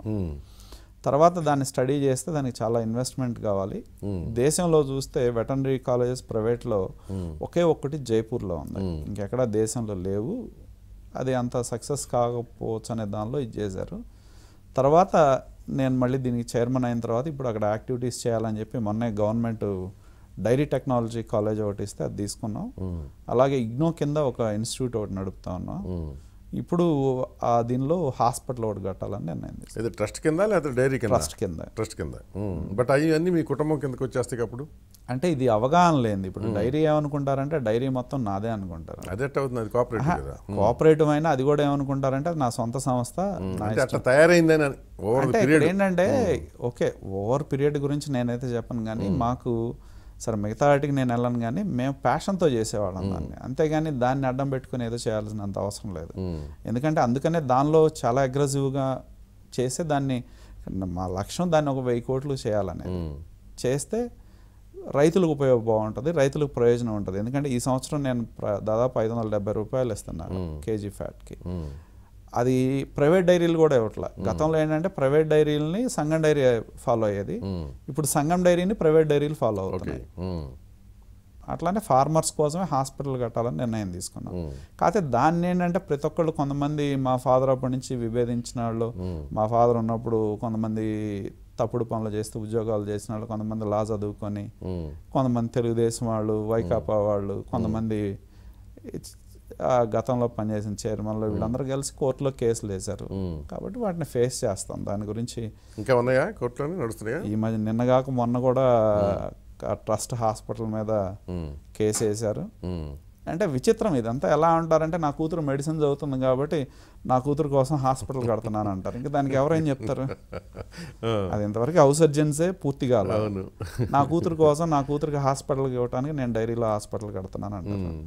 తర్వాత దాన్ని స్టడీ చేస్తే దానికి చాలా ఇన్వెస్ట్మెంట్ కావాలి. దేశంలో చూస్తే వెటర్నరీ కాలేజెస్ ప్రైవేట్లో ఒకే ఒక్కటి జైపూర్లో ఉంది, ఇంకెక్కడ దేశంలో లేవు. అది అంత సక్సెస్ కాకపోవచ్చు అనే దానిలో ఇది చేశారు. తర్వాత నేను మళ్ళీ దీనికి చైర్మన్ అయిన తర్వాత ఇప్పుడు అక్కడ యాక్టివిటీస్ చేయాలని చెప్పి మొన్నే గవర్నమెంట్ డైరీ టెక్నాలజీ కాలేజ్ ఒకటి ఇస్తే అది తీసుకున్నాం. అలాగే ఇగ్నో కింద ఒక ఇన్స్టిట్యూట్ ఒకటి నడుపుతా ఉన్నాం. ఇప్పుడు ఆ దీనిలో హాస్పిటల్ ఒకటి కట్టాలని నిర్ణయం తీసుకున్నాం. ట్రస్ట్ కింద లేదా డైరీ కింద? ట్రస్ట్ కింద. ట్రస్ట్ కింద. బట్ అవి అన్నీ మీ కుటుంబం కిందకి వచ్చేస్తాయి అప్పుడు. అంటే ఇది అవగాహన లేనిది. ఇప్పుడు డైరీ ఏమనుకుంటారంటే డైరీ మొత్తం నాదే అనుకుంటారు. అదే అవుతుంది, అది కోఆపరేటివ్ కదా. కోఆపరేటివ్ అయినా అది కూడా ఏమనుకుంటారంటే అది నా సొంత సంస్థ, అట్లా తయారైందని. అంటే ఏంటంటే ఓకే, ఓవర్ పీరియడ్ గురించి నేనైతే చెప్పను, కానీ మాకు సరే మిగతా వాటికి నేను వెళ్ళను, కానీ మేము ప్యాషన్తో చేసేవాళ్ళం దాన్ని, అంతేగాని దాన్ని అడ్డం పెట్టుకుని ఏదో చేయాల్సినంత అవసరం లేదు. ఎందుకంటే అందుకనే దానిలో చాలా అగ్రెసివ్గా చేస్తే దాన్ని మా లక్ష్యం దాన్ని ఒక వెయ్యి కోట్లు చేయాలనేది. చేస్తే రైతులకు ఉపయోగం బాగుంటుంది, రైతులకు ప్రయోజనం ఉంటుంది. ఎందుకంటే ఈ సంవత్సరం నేను దాదాపు ఐదు వందల డెబ్బై రూపాయలు ఇస్తున్నాను కేజీ ఫ్యాట్కి. అది ప్రైవేట్ డైరీలు కూడా ఇవ్వట్లా. గతంలో ఏంటంటే ప్రైవేట్ డైరీలని సంఘం డైరీ ఫాలో అయ్యేది, ఇప్పుడు సంఘం డైరీని ప్రైవేట్ డైరీలు ఫాలో అవుతున్నాయి. అట్లానే ఫార్మర్స్ కోసమే హాస్పిటల్ కట్టాలని నిర్ణయం తీసుకున్నాం. కాకపోతే దాన్ని ఏంటంటే ప్రతి ఒక్కళ్ళు, కొంతమంది మా ఫాదర్ అప్పటి నుంచి విభేదించిన వాళ్ళు, మా ఫాదర్ ఉన్నప్పుడు కొంతమంది తప్పుడు పనులు చేస్తూ ఉద్యోగాలు చేసిన వాళ్ళు, కొంతమంది లా చదువుకొని, కొంతమంది తెలుగుదేశం వాళ్ళు, వైకాపా వాళ్ళు, కొంతమంది గతంలో పనిచేసిన చైర్మన్లు, వీళ్ళందరూ కలిసి కోర్టులో కేసులు వేశారు. కాబట్టి వాటిని ఫేస్ చేస్తాం. దాని గురించి ఇంకా ఉన్నాయా కోర్టులో నడుస్తున్నాయా? ఈ మధ్య నిన్నగాక మొన్న కూడా ట్రస్ట్ హాస్పిటల్ మీద కేసు వేశారు. అంటే విచిత్రం ఇదంతా. ఎలా అంటారంటే నా కూతురు మెడిసిన్ చదువుతుంది కాబట్టి నా కూతురు కోసం హాస్పిటల్ కడుతున్నాను అంటారు. ఇంకా దానికి ఎవరైనా చెప్తారు? అది ఇంతవరకు హౌస్ సర్జన్సే పూర్తిగా అలా. నా కూతురు కోసం నా కూతురికి హాస్పిటల్కి ఇవ్వడానికి నేను డైరీలో హాస్పిటల్ కడుతున్నాను అంటారు.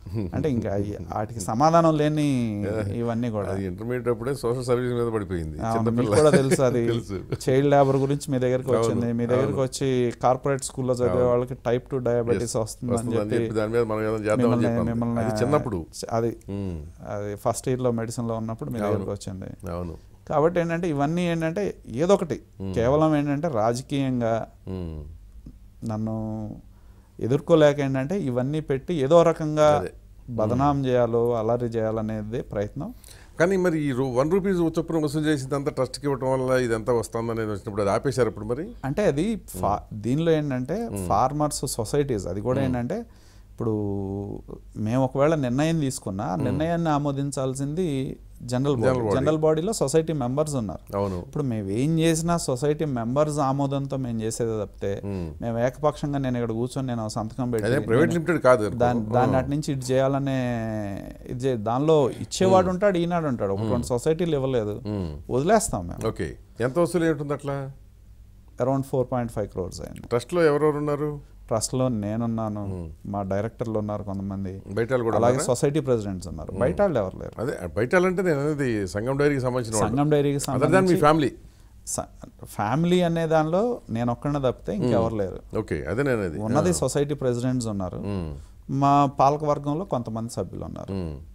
అంటే ఇంకా అయ్యి- వాటికి సమాధానం లేని ఇవన్నీ కూడా అది ఇంటర్మీడియట్ అప్పుడే సోషల్ సర్వీస్ మీద పడిపోయింది. అవును, మీకు చిన్నపిల్ల కూడా తెలుసు అది తెలుసు. చైల్డ్ లేబర్ గురించి మీ దగ్గరికి వచ్చింది. మీ దగ్గరికి అవును. వచ్చి కార్పొరేట్ స్కూల్లో చదివే వాళ్ళకి టైప్ టు డయాబెటీస్ వస్తుందని వస్తుందని చెప్పి చెప్పి దాని మీద మనం ఏదైనా చేద్దామని మిమ్మల్ని చెప్పాను. మిమ్మల్ని అది చిన్నప్పుడు. అది ఉమ్, అది ఫస్ట్ ఇయర్లో మెడిసిన్లో ఉన్నప్పుడు మీ దగ్గరికి వచ్చింది. అవును. కాబట్టి ఏంటంటే ఇవన్నీ ఏంటంటే ఏదో ఒకటి కేవలం ఏంటంటే రాజకీయంగా ఉమ్, నన్ను ఎదుర్కోలేక ఏంటంటే ఇవన్నీ పెట్టి ఏదో రకంగా అదే. బదనాం చేయాలో అలరి చేయాలనేది ప్రయత్నం. కానీ మరి ఈ రూ- వన్ రూపీస్ చొప్పున వసూలు చేసిందంతా ట్రస్ట్కి ఇవ్వటం వల్ల ఇదంతా వస్తుంది అనేది వచ్చినప్పుడు అది ఆపేశారు ఇప్పుడు మరి. అంటే అది ఫా దీనిలో ఏంటంటే ఫార్మర్స్ సొసైటీస్ అది కూడా ఏంటంటే ఇప్పుడు మేము ఒకవేళ నిర్ణయం తీసుకున్నా ఆ నిర్ణయాన్ని ఆమోదించాల్సింది జనరల్ బాడీ. జనరల్ బాడీలో సొసైటీ మెంబర్స్ ఉన్నారు. అవును. ఇప్పుడు మేము ఏం చేసినా సొసైటీ మెంబర్స్ ఆమోదంతో మేము చేసేది తప్పితే మేము ఏకపక్షంగా నేను ఇక్కడ కూర్చొని నేను సంతకం పెట్టి ప్రైవేట్ లిమిటెడ్ కాదు దాని దాన్ని అటు నుంచి ఇటు చేయాలనే ఇది చే దానిలో ఇచ్చేవాడు ఉంటాడు, ఈనాడు ఉంటాడు. ఒక రెండు సొసైటీలు ఇవ్వలేదు, వదిలేస్తాం మేము. ఓకే. ఎంత వసూలు ఉంటుంది అట్లా? Around four point five crores అయింది. ట్రస్ట్లో ఎవరెవరు ఉన్నారు? ట్రస్ట్లో నేనున్నాను, మా డైరెక్టర్లు ఉన్నారు కొంతమంది, బయట వాళ్ళు కూడా అలాగే సొసైటీ ప్రెసిడెంట్స్ ఉన్నారు. బయట వాళ్ళు ఎవరు లేరు. అదే బయట అంటే నేను అనేది సంగం డైరీకి సంబంధించిన సంగం డైరీకి మీ సంబంధించి ఫ్యామిలీ ఫ్యామిలీ అనే దానిలో నేను ఒక్కడే తప్పితే ఇంకెవరు లేరు. ఓకే. అదే నేను అది ఉన్నది సొసైటీ ప్రెసిడెంట్స్ ఉన్నారు, మా పాలక వర్గంలో కొంతమంది సభ్యులు ఉన్నారు.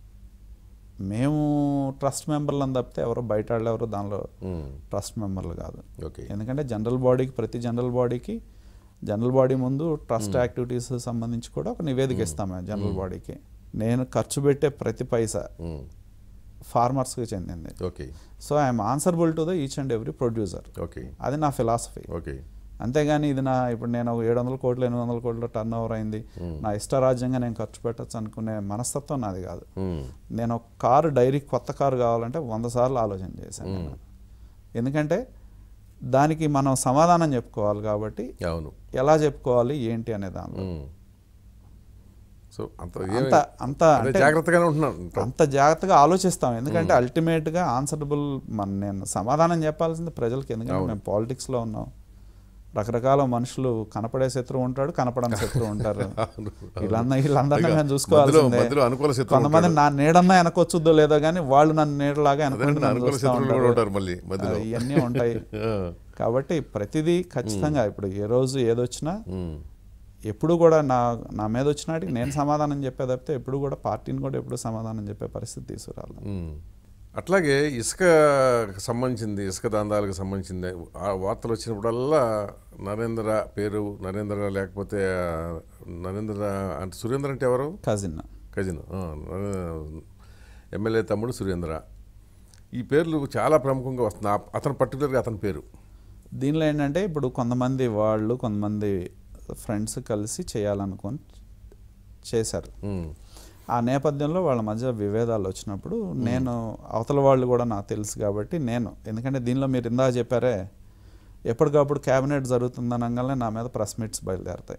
మేము ట్రస్ట్ మెంబర్లను తప్పితే ఎవరు బయట వాళ్ళు ఎవరు దానిలో ట్రస్ట్ మెంబర్లు కాదు. ఓకే. ఎందుకంటే జనరల్ బాడీకి ప్రతి జనరల్ బాడీకి జనరల్ బాడీ ముందు ట్రస్ట్ యాక్టివిటీస్ సంబంధించి కూడా ఒక నివేదిక ఇస్తాము జనరల్ బాడీకి. నేను ఖర్చు పెట్టే ప్రతి పైసా ఫార్మర్స్కి చెందింది. Okay. So I'm answerable to the each and every producer. Okay. అది నా ఫిలాసఫీ. ఓకే. అంతేగాని ఇది నా ఇప్పుడు నేను ఒక ఏడు వందల కోట్లు ఎనిమిది వందల కోట్ల టర్న్ ఓవర్ అయింది, నా ఇష్టరాజ్యంగా నేను ఖర్చు పెట్టచ్చు అనుకునే మనస్తత్వం నాది కాదు. నేను ఒక కారు డైరీ కొత్త కారు కావాలంటే వంద సార్లు ఆలోచన చేశాను నేను. ఎందుకంటే దానికి మనం సమాధానం చెప్పుకోవాలి కాబట్టి అవును, ఎలా చెప్పుకోవాలి ఏంటి అనే దానిలో సో అంత అంత అంత అంటే జాగ్రత్తగానే ఉంటున్నాను, అంత జాగ్రత్తగా ఆలోచిస్తాం. ఎందుకంటే అల్టిమేట్గా ఆన్సరబుల్ మన నేను సమాధానం చెప్పాల్సింది ప్రజలకు. ఎందుకంటే మేము పాలిటిక్స్లో ఉన్నాం, రకరకాల మనుషులు, కనపడే శత్రువు ఉంటాడు, కనపడని శత్రువు ఉంటారు. వీళ్ళందరూ వీళ్ళందరినీ మేము చూసుకోవాల్సిందే. కొంతమంది నా నీడన్నా వెనకొచ్చుద్దో లేదో కానీ వాళ్ళు నన్ను నీడలాగా వెనకొచ్చుకుంటారు, ఇవన్నీ ఉంటాయి. కాబట్టి ప్రతిదీ ఖచ్చితంగా ఇప్పుడు ఏ రోజు ఏదొచ్చినా ఎప్పుడు కూడా నా నా మీద వచ్చినాటికి నేను సమాధానం చెప్పే తప్పితే ఎప్పుడు కూడా పార్టీని కూడా ఎప్పుడు సమాధానం చెప్పే పరిస్థితి తీసుకురాలి. అట్లాగే ఇసుక సంబంధించింది, ఇసుక దందాలకు సంబంధించింది ఆ వార్తలు వచ్చినప్పుడల్లా నరేంద్ర పేరు, నరేంద్ర లేకపోతే నరేంద్ర అంటే సురేంద్ర అంటే ఎవరు? కజిన్ కజిన్ ఎమ్మెల్యే తమ్ముడు సురేంద్ర. ఈ పేర్లు చాలా ప్రముఖంగా వస్తుంది, అతను పర్టికులర్గా అతని పేరు. దీనిలో ఏంటంటే ఇప్పుడు కొంతమంది వాళ్ళు కొంతమంది ఫ్రెండ్స్ కలిసి చేయాలనుకొని చేశారు. ఆ నేపథ్యంలో వాళ్ళ మధ్య విభేదాలు వచ్చినప్పుడు నేను అవతల వాళ్ళు కూడా నాకు తెలుసు కాబట్టి నేను, ఎందుకంటే దీనిలో మీరు ఇందాక చెప్పారే ఎప్పటికప్పుడు క్యాబినెట్ జరుగుతుందనగానే నా మీద ప్రెస్ మీట్స్ బయలుదేరుతాయి.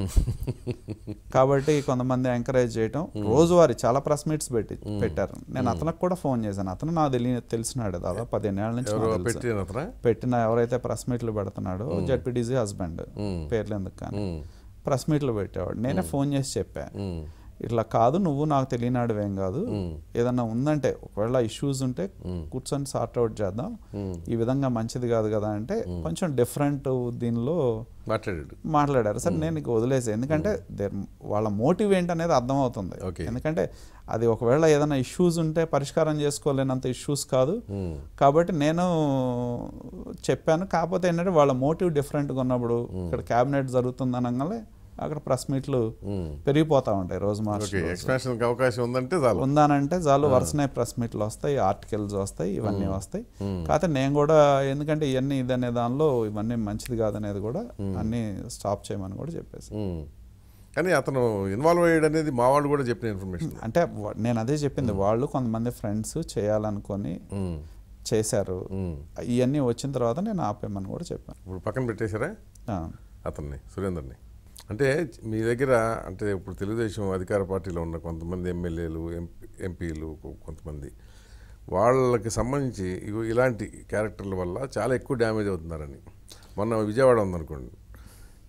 కాబట్టి కొంతమంది ఎంకరేజ్ చేయటం, రోజువారీ చాలా ప్రెస్ మీట్స్ పెట్టి పెట్టారు. నేను అతనికి కూడా ఫోన్ చేశాను, అతను నాకు తెలియ తెలిసినాడు దాదాపు పదిహేను ఏళ్ళ నుంచి పెట్టిన ఎవరైతే ప్రెస్ మీట్లు పెడుతున్నాడో జడ్పీటీసీ హస్బెండ్, పేర్లు ఎందుకు కానీ ప్రెస్ మీట్లు పెట్టేవాడు. నేనే ఫోన్ చేసి చెప్పా, ఇట్లా కాదు, నువ్వు నాకు తెలియనాడువేం కాదు, ఏదన్నా ఉందంటే ఒకవేళ ఇష్యూస్ ఉంటే కూర్చొని సార్ట్ అవుట్ చేద్దాం, ఈ విధంగా మంచిది కాదు కదా అంటే కొంచెం డిఫరెంట్ దీనిలో మాట్లాడాడు మాట్లాడారు సార్. నేను ఇక వదిలేసే, ఎందుకంటే వాళ్ళ మోటివ్ ఏంటనేది అర్థమవుతుంది. ఎందుకంటే అది ఒకవేళ ఏదైనా ఇష్యూస్ ఉంటే పరిష్కారం చేసుకోలేనంత ఇష్యూస్ కాదు కాబట్టి నేను చెప్పాను. కాకపోతే ఏంటంటే వాళ్ళ మోటివ్ డిఫరెంట్గా ఉన్నప్పుడు ఇక్కడ క్యాబినెట్ జరుగుతుంది అనగానే అక్కడ ప్రెస్ మీట్లు పెరిగిపోతూ ఉంటాయి రోజు మార్చి. అవకాశం ఉందంటే చాలు ఉందానంటే చాలు వరుసనే ప్రెస్ మీట్లు వస్తాయి, ఆర్టికల్స్ వస్తాయి, ఇవన్నీ వస్తాయి. కాకపోతే నేను కూడా ఎందుకంటే ఇవన్నీ ఇదనే దానిలో ఇవన్నీ మంచిది కాదనేది కూడా అన్నీ స్టాప్ చేయమని కూడా చెప్పేసి. కానీ అతను ఇన్వాల్వ్ అయ్యాడు అనేది మా వాళ్ళు కూడా చెప్పిన ఇన్ఫర్మేషన్. అంటే నేను అదే చెప్పింది, వాళ్ళు కొంతమంది ఫ్రెండ్స్ చేయాలనుకొని చేశారు, ఇవన్నీ వచ్చిన తర్వాత నేను ఆపేమని కూడా చెప్పాను. ఇప్పుడు పక్కన పెట్టేశారా అతన్ని, సురేందర్ని? అంటే మీ దగ్గర అంటే ఇప్పుడు తెలుగుదేశం అధికార పార్టీలో ఉన్న కొంతమంది ఎమ్మెల్యేలు, ఎంపీ ఎంపీలు కొంతమంది వాళ్ళకి సంబంధించి ఇలాంటి క్యారెక్టర్ల వల్ల చాలా ఎక్కువ డ్యామేజ్ అవుతున్నారని, మొన్న విజయవాడ ఉందనుకోండి,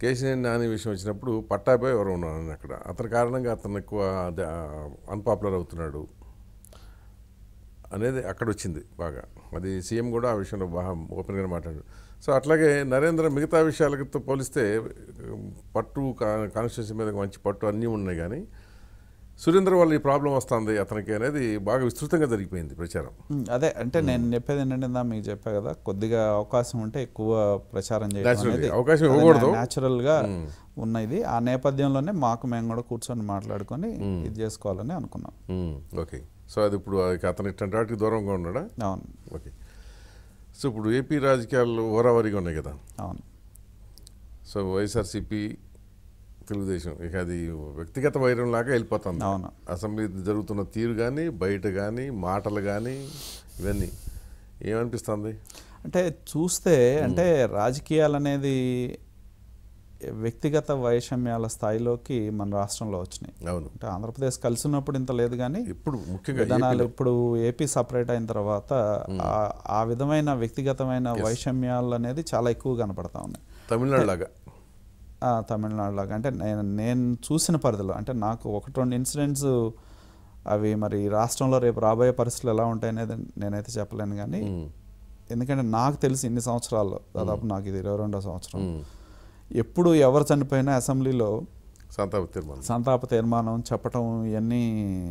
కేసీఆర్ నాని విషయం వచ్చినప్పుడు పట్టాభి ఎవరు ఉన్నాను అక్కడ, అతని కారణంగా అతను ఎక్కువ అన్పాపులర్ అవుతున్నాడు అనేది అక్కడ వచ్చింది బాగా. అది సీఎం కూడా ఆ విషయంలో బాగా ఓపెన్గా మాట్లాడాడు. సో అట్లాగే నరేంద్ర మిగతా విషయాలతో పోలిస్తే పట్టు కాన్స్టిట్యూన్సీ మీద మంచి పట్టు అన్నీ ఉన్నాయి, కానీ సురేంద్ర వల్ల ఈ ప్రాబ్లం వస్తుంది అతనికి అనేది బాగా విస్తృతంగా జరిగిపోయింది ప్రచారం. అదే అంటే నేను చెప్పేది ఏంటంటే ఇందా మీకు చెప్పా కదా, కొద్దిగా అవకాశం ఉంటే ఎక్కువ ప్రచారం చేయడం అవకాశం ఇవ్వకూడదు, న్యాచురల్గా ఉన్నది. ఆ నేపథ్యంలోనే మాకు మేము కూడా కూర్చొని మాట్లాడుకొని ఇది చేసుకోవాలని అనుకున్నాం. ఓకే, సో అది ఇప్పుడు అతను ఇట్లాంటి వాటికి దూరంగా ఉన్నాడా? అవును. ఓకే, సో ఇప్పుడు ఏపీ రాజకీయాలు ఓరావరిగా ఉన్నాయి కదా. అవును. సో వైఎస్ఆర్సీపీ తెలుగుదేశం ఇక అది వ్యక్తిగత వైరం లాగా వెళ్ళిపోతుంది. అవును. అసెంబ్లీ జరుగుతున్న తీరు కానీ, బయట కానీ, మాటలు కానీ, ఇవన్నీ ఏమనిపిస్తుంది అంటే చూస్తే, అంటే రాజకీయాలు అనేది వ్యక్తిగత వైషమ్యాల స్థాయిలోకి మన రాష్ట్రంలో వచ్చినాయి. అవును. అంటే ఆంధ్రప్రదేశ్ కలిసి ఉన్నప్పుడు ఇంత లేదు, కానీ ఇప్పుడు ముఖ్యంగా విధానాలు ఇప్పుడు ఏపీ సపరేట్ అయిన తర్వాత ఆ విధమైన వ్యక్తిగతమైన వైషమ్యాలు అనేది చాలా ఎక్కువ కనపడతా ఉన్నాయి. తమిళనాడు లాగా తమిళనాడు లాగా అంటే నేను నేను చూసిన పరిధిలో, అంటే నాకు ఒకటి రెండు ఇన్సిడెంట్స్ అవి మరి రాష్ట్రంలో రేపు రాబోయే పరిస్థితులు ఎలా ఉంటాయనేది నేనైతే చెప్పలేను, కానీ ఎందుకంటే నాకు తెలిసి ఇన్ని సంవత్సరాల్లో, దాదాపు నాకు ఇది ఇరవై రెండో సంవత్సరం, ఎప్పుడు ఎవరు చనిపోయినా అసెంబ్లీలో సంతాప తీర్మానం సంతాప తీర్మానం చెప్పటం ఇవన్నీ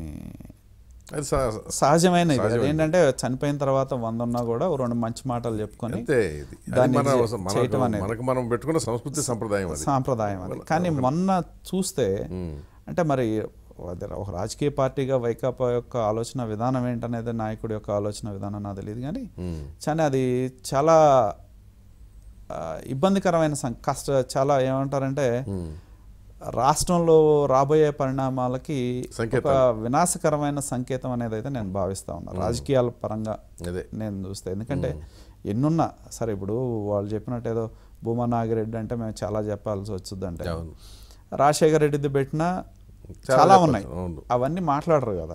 సహజమైన. ఏంటంటే చనిపోయిన తర్వాత వంద ఉన్నా కూడా రెండు మంచి మాటలు చెప్పుకొని మనం పెట్టుకున్న సంస్కృతి సంప్రదాయం సాంప్రదాయం అది. కానీ మొన్న చూస్తే అంటే మరి ఒక రాజకీయ పార్టీగా వైకాపా యొక్క ఆలోచన విధానం ఏంటనేది, నాయకుడి యొక్క ఆలోచన విధానం నాకు తెలియదు, కానీ కానీ అది చాలా ఇబ్బందికరమైన కష్ట చాలా ఏమంటారంటే రాష్ట్రంలో రాబోయే పరిణామాలకి ఒక వినాశకరమైన సంకేతం అనేది అయితే నేను భావిస్తా ఉన్నాను రాజకీయాల పరంగా నేను చూస్తే. ఎందుకంటే ఎన్నున్నా సరే, ఇప్పుడు వాళ్ళు చెప్పినట్టు ఏదో భూమా నాగిరెడ్డి అంటే మేము చాలా చెప్పాల్సి వచ్చింది, అంటే రాజశేఖర రెడ్డిది పెట్టినా చాలా ఉన్నాయి, అవన్నీ మాట్లాడరు కదా.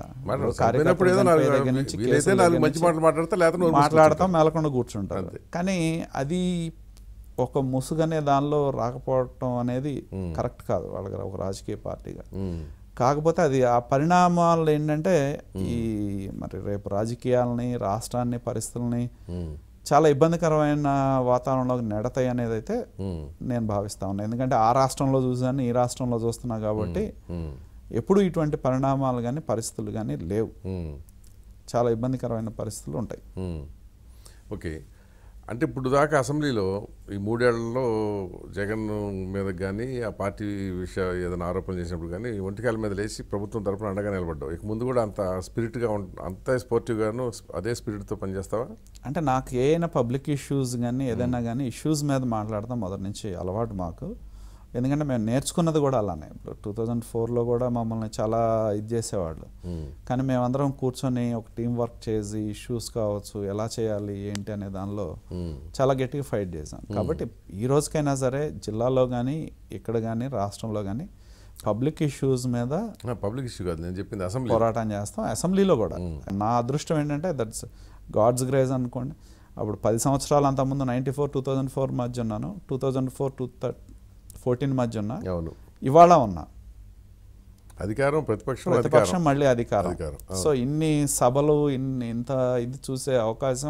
మాట్లాడతాం, మేలకుండా కూర్చుంటారు. కానీ అది ఒక ముసుగనే దానిలో రాకపోవటం అనేది కరెక్ట్ కాదు వాళ్ళ ఒక రాజకీయ పార్టీగా. కాకపోతే అది ఆ పరిణామాలు ఏంటంటే ఈ మరి రేపు రాజకీయాలని, రాష్ట్రాన్ని, పరిస్థితుల్ని చాలా ఇబ్బందికరమైన వాతావరణంలోకి నెడతాయి అనేది అయితే నేను భావిస్తా ఉన్నాను. ఎందుకంటే ఆ రాష్ట్రంలో చూసాను, ఈ రాష్ట్రంలో చూస్తున్నా కాబట్టి ఎప్పుడు ఇటువంటి పరిణామాలు కానీ పరిస్థితులు కానీ లేవు. చాలా ఇబ్బందికరమైన పరిస్థితులు ఉంటాయి. ఓకే, అంటే ఇప్పుడు దాకా అసెంబ్లీలో ఈ మూడేళ్లలో జగన్ మీద కానీ ఆ పార్టీ విషయ ఏదైనా ఆరోపణలు చేసినప్పుడు కానీ ఒంటికాల మీద లేచి ప్రభుత్వం తరపున అండగా నిలబడ్డావు. ఇక ముందు కూడా అంత స్పిరిట్గా అంత స్పోర్టివ్గాను అదే స్పిరిట్తో పనిచేస్తావా? అంటే నాకు ఏదైనా పబ్లిక్ ఇష్యూస్ కానీ ఏదైనా కానీ ఇష్యూస్ మీద మాట్లాడతాం మొదటి నుంచి అలవాటు మాకు. ఎందుకంటే మేము నేర్చుకున్నది కూడా అలానే. ఇప్పుడు టూ థౌజండ్ ఫోర్లో కూడా మమ్మల్ని చాలా ఇది చేసేవాళ్ళు, కానీ మేమందరం కూర్చొని ఒక టీం వర్క్ చేసి ఇష్యూస్ కావచ్చు ఎలా చేయాలి ఏంటి అనే దానిలో చాలా గట్టిగా ఫైట్ చేశాం. కాబట్టి ఈ రోజుకైనా సరే జిల్లాలో కానీ ఇక్కడ కానీ రాష్ట్రంలో కానీ పబ్లిక్ ఇష్యూస్ మీద పబ్లిక్ ఇష్యూ కాదు నేను చెప్పింది అసెంబ్లీ పోరాటం చేస్తాం. అసెంబ్లీలో కూడా నా అదృష్టం ఏంటంటే దట్స్ గాడ్స్ గ్రేస్ అనుకోండి. అప్పుడు పది సంవత్సరాలు అంతకుముందు ninety four two thousand four మధ్య ఉన్నాను, two thousand four to fourteen మధ్య ఉన్నా, ఇవాళ ఉన్నా అధికారం, ప్రతిపక్షం ప్రతిపక్షం మళ్ళీ అధికారం. సో ఇన్ని సభలు ఇన్ని ఇంత ఇది చూసే అవకాశం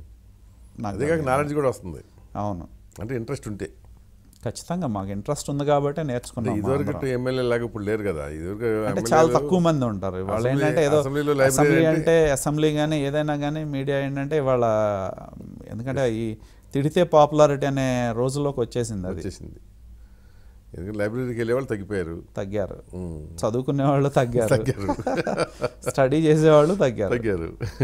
నాలెడ్జ్ కూడా వస్తుంది. అవును, అంటే ఇంట్రెస్ట్ ఉంటే ఖచ్చితంగా మాకు ఇంట్రెస్ట్ ఉంది కాబట్టి నేర్చుకున్నాం. ఇదివరకు ఎమ్మెల్యే లాగా ఇప్పుడు లేరు కదా, అంటే చాలా తక్కువ మంది ఉంటారు. వాళ్ళు ఏంటంటే ఏదో అసెంబ్లీ అంటే అసెంబ్లీ కానీ ఏదైనా కానీ మీడియా ఏంటంటే ఇవాళ ఎందుకంటే ఈ తిడితే పాపులారిటీ అనే రోజుల్లోకి వచ్చేసింది. అది వచ్చేసింది ఎందుకంటే లైబ్రరీకి వెళ్ళే వాళ్ళు తగ్గిపోయారు తగ్గారు చదువుకునే వాళ్ళు తగ్గారు స్టడీ చేసేవాళ్ళు తగ్గారు తగ్గారు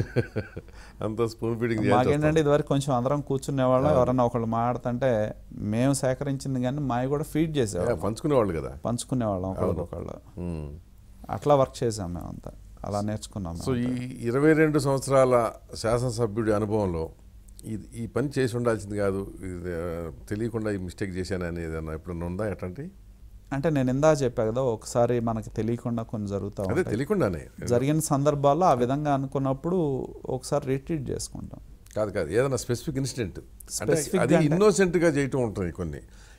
అంత స్పూన్ ఫీడింగ్. మాకేంటంటే ఇదివరకు కొంచెం అందరం కూర్చునేవాళ్ళం, ఎవరన్నా ఒకళ్ళు మాట్లాడుతుంటే మేము సేకరించింది కానీ మావి కూడా ఫీడ్ చేసేవాళ్ళం, పంచుకునేవాళ్ళు కదా, పంచుకునేవాళ్ళం ఒకళ్ళొకళ్ళు. అట్లా వర్క్ చేసాం మేమంతా, అలా నేర్చుకున్నాం. సో ఈ ఇరవై రెండు సంవత్సరాల శాసనసభ్యుడి అనుభవంలో ఇది ఈ పని చేసి ఉండాల్సింది కాదు, ఇది తెలియకుండా ఈ మిస్టేక్ చేశానని ఏదన్నా ఎప్పుడన్నా ఉందా ఎట్లాంటి? అంటే నేను ఇందా చెప్పా కదా, ఒకసారి మనకి తెలియకుండా కొన్ని జరుగుతాయి, అదే తెలియకుండానే జరిగిన సందర్భాల్లో ఆ విధంగా అనుకున్నప్పుడు ఒకసారి రిట్రీట్ చేసుకుంటాం. కాదు కాదు ఏదైనా స్పెసిఫిక్ ఇన్సిడెంట్, అది ఇన్నోసెంట్గా చేయటం ఉంటుంది కొన్ని.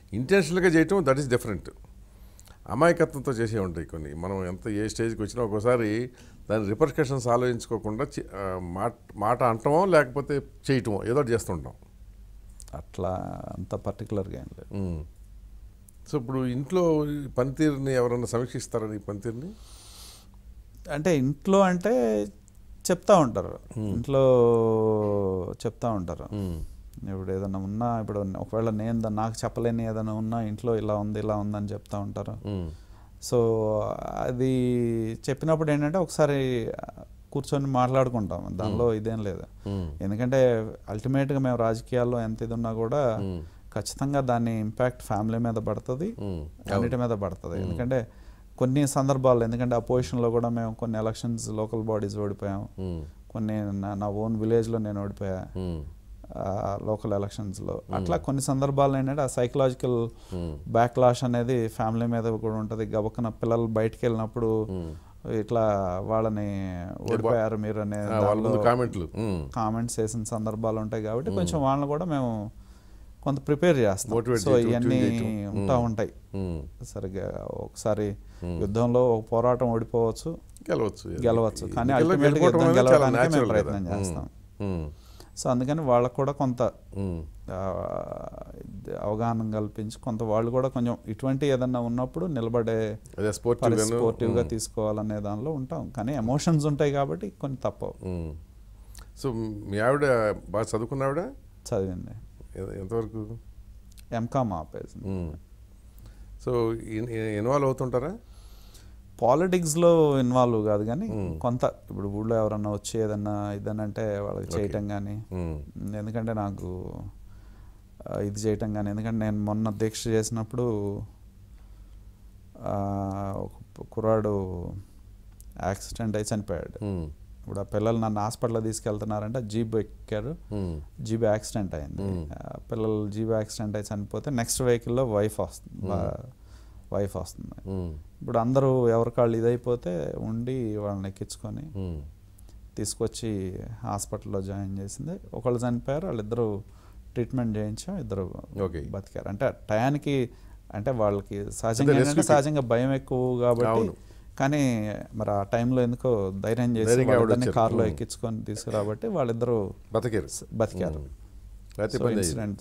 ఇంటెన్షనల్గా చేయటం దట్ ఈస్ డిఫరెంట్. అమాయకత్వంతో చేసే ఉంటాయి కొన్ని. మనం ఎంత ఏ స్టేజ్కి వచ్చినా ఒక్కోసారి దాని రిపర్కషన్స్ ఆలోచించుకోకుండా మాట మాట అంటమో లేకపోతే చేయటమో ఏదో చేస్తుంటాం. అట్లా అంత పర్టికులర్గా ఏం లేదు. సో ఇప్పుడు ఇంట్లో పనితీరుని ఎవరన్నా సమీక్షిస్తారా నీ పనితీరుని? అంటే ఇంట్లో అంటే చెప్తా ఉంటారు, ఇంట్లో చెప్తా ఉంటారు. ఇప్పుడు ఏదైనా ఉన్నా, ఇప్పుడు ఒకవేళ నేను నాకు చెప్పలేని ఏదైనా ఉన్నా ఇంట్లో ఇలా ఉంది ఇలా ఉందని చెప్తా ఉంటారు. సో అది చెప్పినప్పుడు ఏంటంటే ఒకసారి కూర్చొని మాట్లాడుకుంటాం, దానిలో ఇదేం లేదు. ఎందుకంటే అల్టిమేట్గా మేము రాజకీయాల్లో ఎంత ఇది ఉన్నా కూడా ఖచ్చితంగా దాని ఇంపాక్ట్ ఫ్యామిలీ మీద పడుతుంది, అన్నిటి మీద పడుతుంది. ఎందుకంటే కొన్ని సందర్భాల్లో, ఎందుకంటే అపోజిషన్లో కూడా మేము కొన్ని ఎలక్షన్స్ లోకల్ బాడీస్ ఓడిపోయాం, కొన్ని నా ఓన్ విలేజ్లో నేను ఓడిపోయా లోకల్ ఎలక్షన్స్లో. అట్లా కొన్ని సందర్భాల్లో ఏంటంటే ఆ సైకలాజికల్ బ్యాక్లాష్ అనేది ఫ్యామిలీ మీద కూడా ఉంటుంది. గబక్కన పిల్లలు బయటికి వెళ్ళినప్పుడు ఇట్లా వాళ్ళని ఓడిపోయారు మీరు అనే కామెంట్లు కామెంట్స్ వేసిన సందర్భాలు ఉంటాయి. కాబట్టి కొంచెం వాళ్ళని కూడా మేము కొంత ప్రిపేర్ చేస్తాం. సో ఇవన్నీ ఉంటా ఉంటాయి. సరిగ్గా ఒకసారి యుద్ధంలో ఒక పోరాటం ఓడిపోవచ్చు, గెలవచ్చు గెలవచ్చు కానీ అల్టిమేట్గా యుద్ధం గెలవడానికి మేము ప్రయత్నం చేస్తాం. సో అందుకని వాళ్ళకు కూడా కొంత అవగాహన కల్పించి కొంత వాళ్ళు కూడా కొంచెం ఇటువంటి ఏదన్నా ఉన్నప్పుడు నిలబడే స్పోర్టివ్గా తీసుకోవాలనే దానిలో ఉంటాం. కానీ ఎమోషన్స్ ఉంటాయి కాబట్టి కొన్ని తప్పవు. సో మీ ఆవిడ బాగా చదువుకున్న ఆవిడ? చదివింది. ఎంతవరకు? ఎంకామ్ ఆపేసి. సో ఇన్వాల్వ్ అవుతుంటారా? పాలిటిక్స్లో ఇన్వాల్వ్ కాదు కానీ కొంత, ఇప్పుడు ఊళ్ళో ఎవరన్నా వచ్చి ఏదన్నా ఇదనంటే వాళ్ళకి చేయటం కానీ, ఎందుకంటే నాకు ఇది చేయటం కానీ, ఎందుకంటే నేను మొన్న దీక్ష చేసినప్పుడు ఒక కుర్రాడు యాక్సిడెంట్ అయి చనిపోయాడు. ఇప్పుడు ఆ పిల్లలు నన్ను హాస్పిటల్లో తీసుకెళ్తున్నారంటే జీబ్ ఎక్కారు, జీబ్ యాక్సిడెంట్ అయింది. పిల్లలు జీబ్ యాక్సిడెంట్ అయి చనిపోతే నెక్స్ట్ వెహికల్లో వైఫ్ వస్తుంది వైఫ్ వస్తుంది ఇప్పుడు అందరూ ఎవరికాళ్ళు ఇదైపోతే ఉండి వాళ్ళని ఎక్కించుకొని తీసుకొచ్చి హాస్పిటల్లో జాయిన్ చేసింది. ఒకళ్ళు చనిపోయారు, వాళ్ళిద్దరూ ట్రీట్మెంట్ చేయించాం, ఇద్దరు బతికారు. అంటే టయానికి, అంటే వాళ్ళకి సహజంగా ఏంటంటే సహజంగా భయం ఎక్కువ కాబట్టి, కానీ మరి ఆ టైంలో ఎందుకో ధైర్యం చేసి వాళ్ళని కార్లో ఎక్కించుకొని తీసుకురాబట్టి వాళ్ళిద్దరూ బతికారు బతికారు ఇన్సిడెంట్.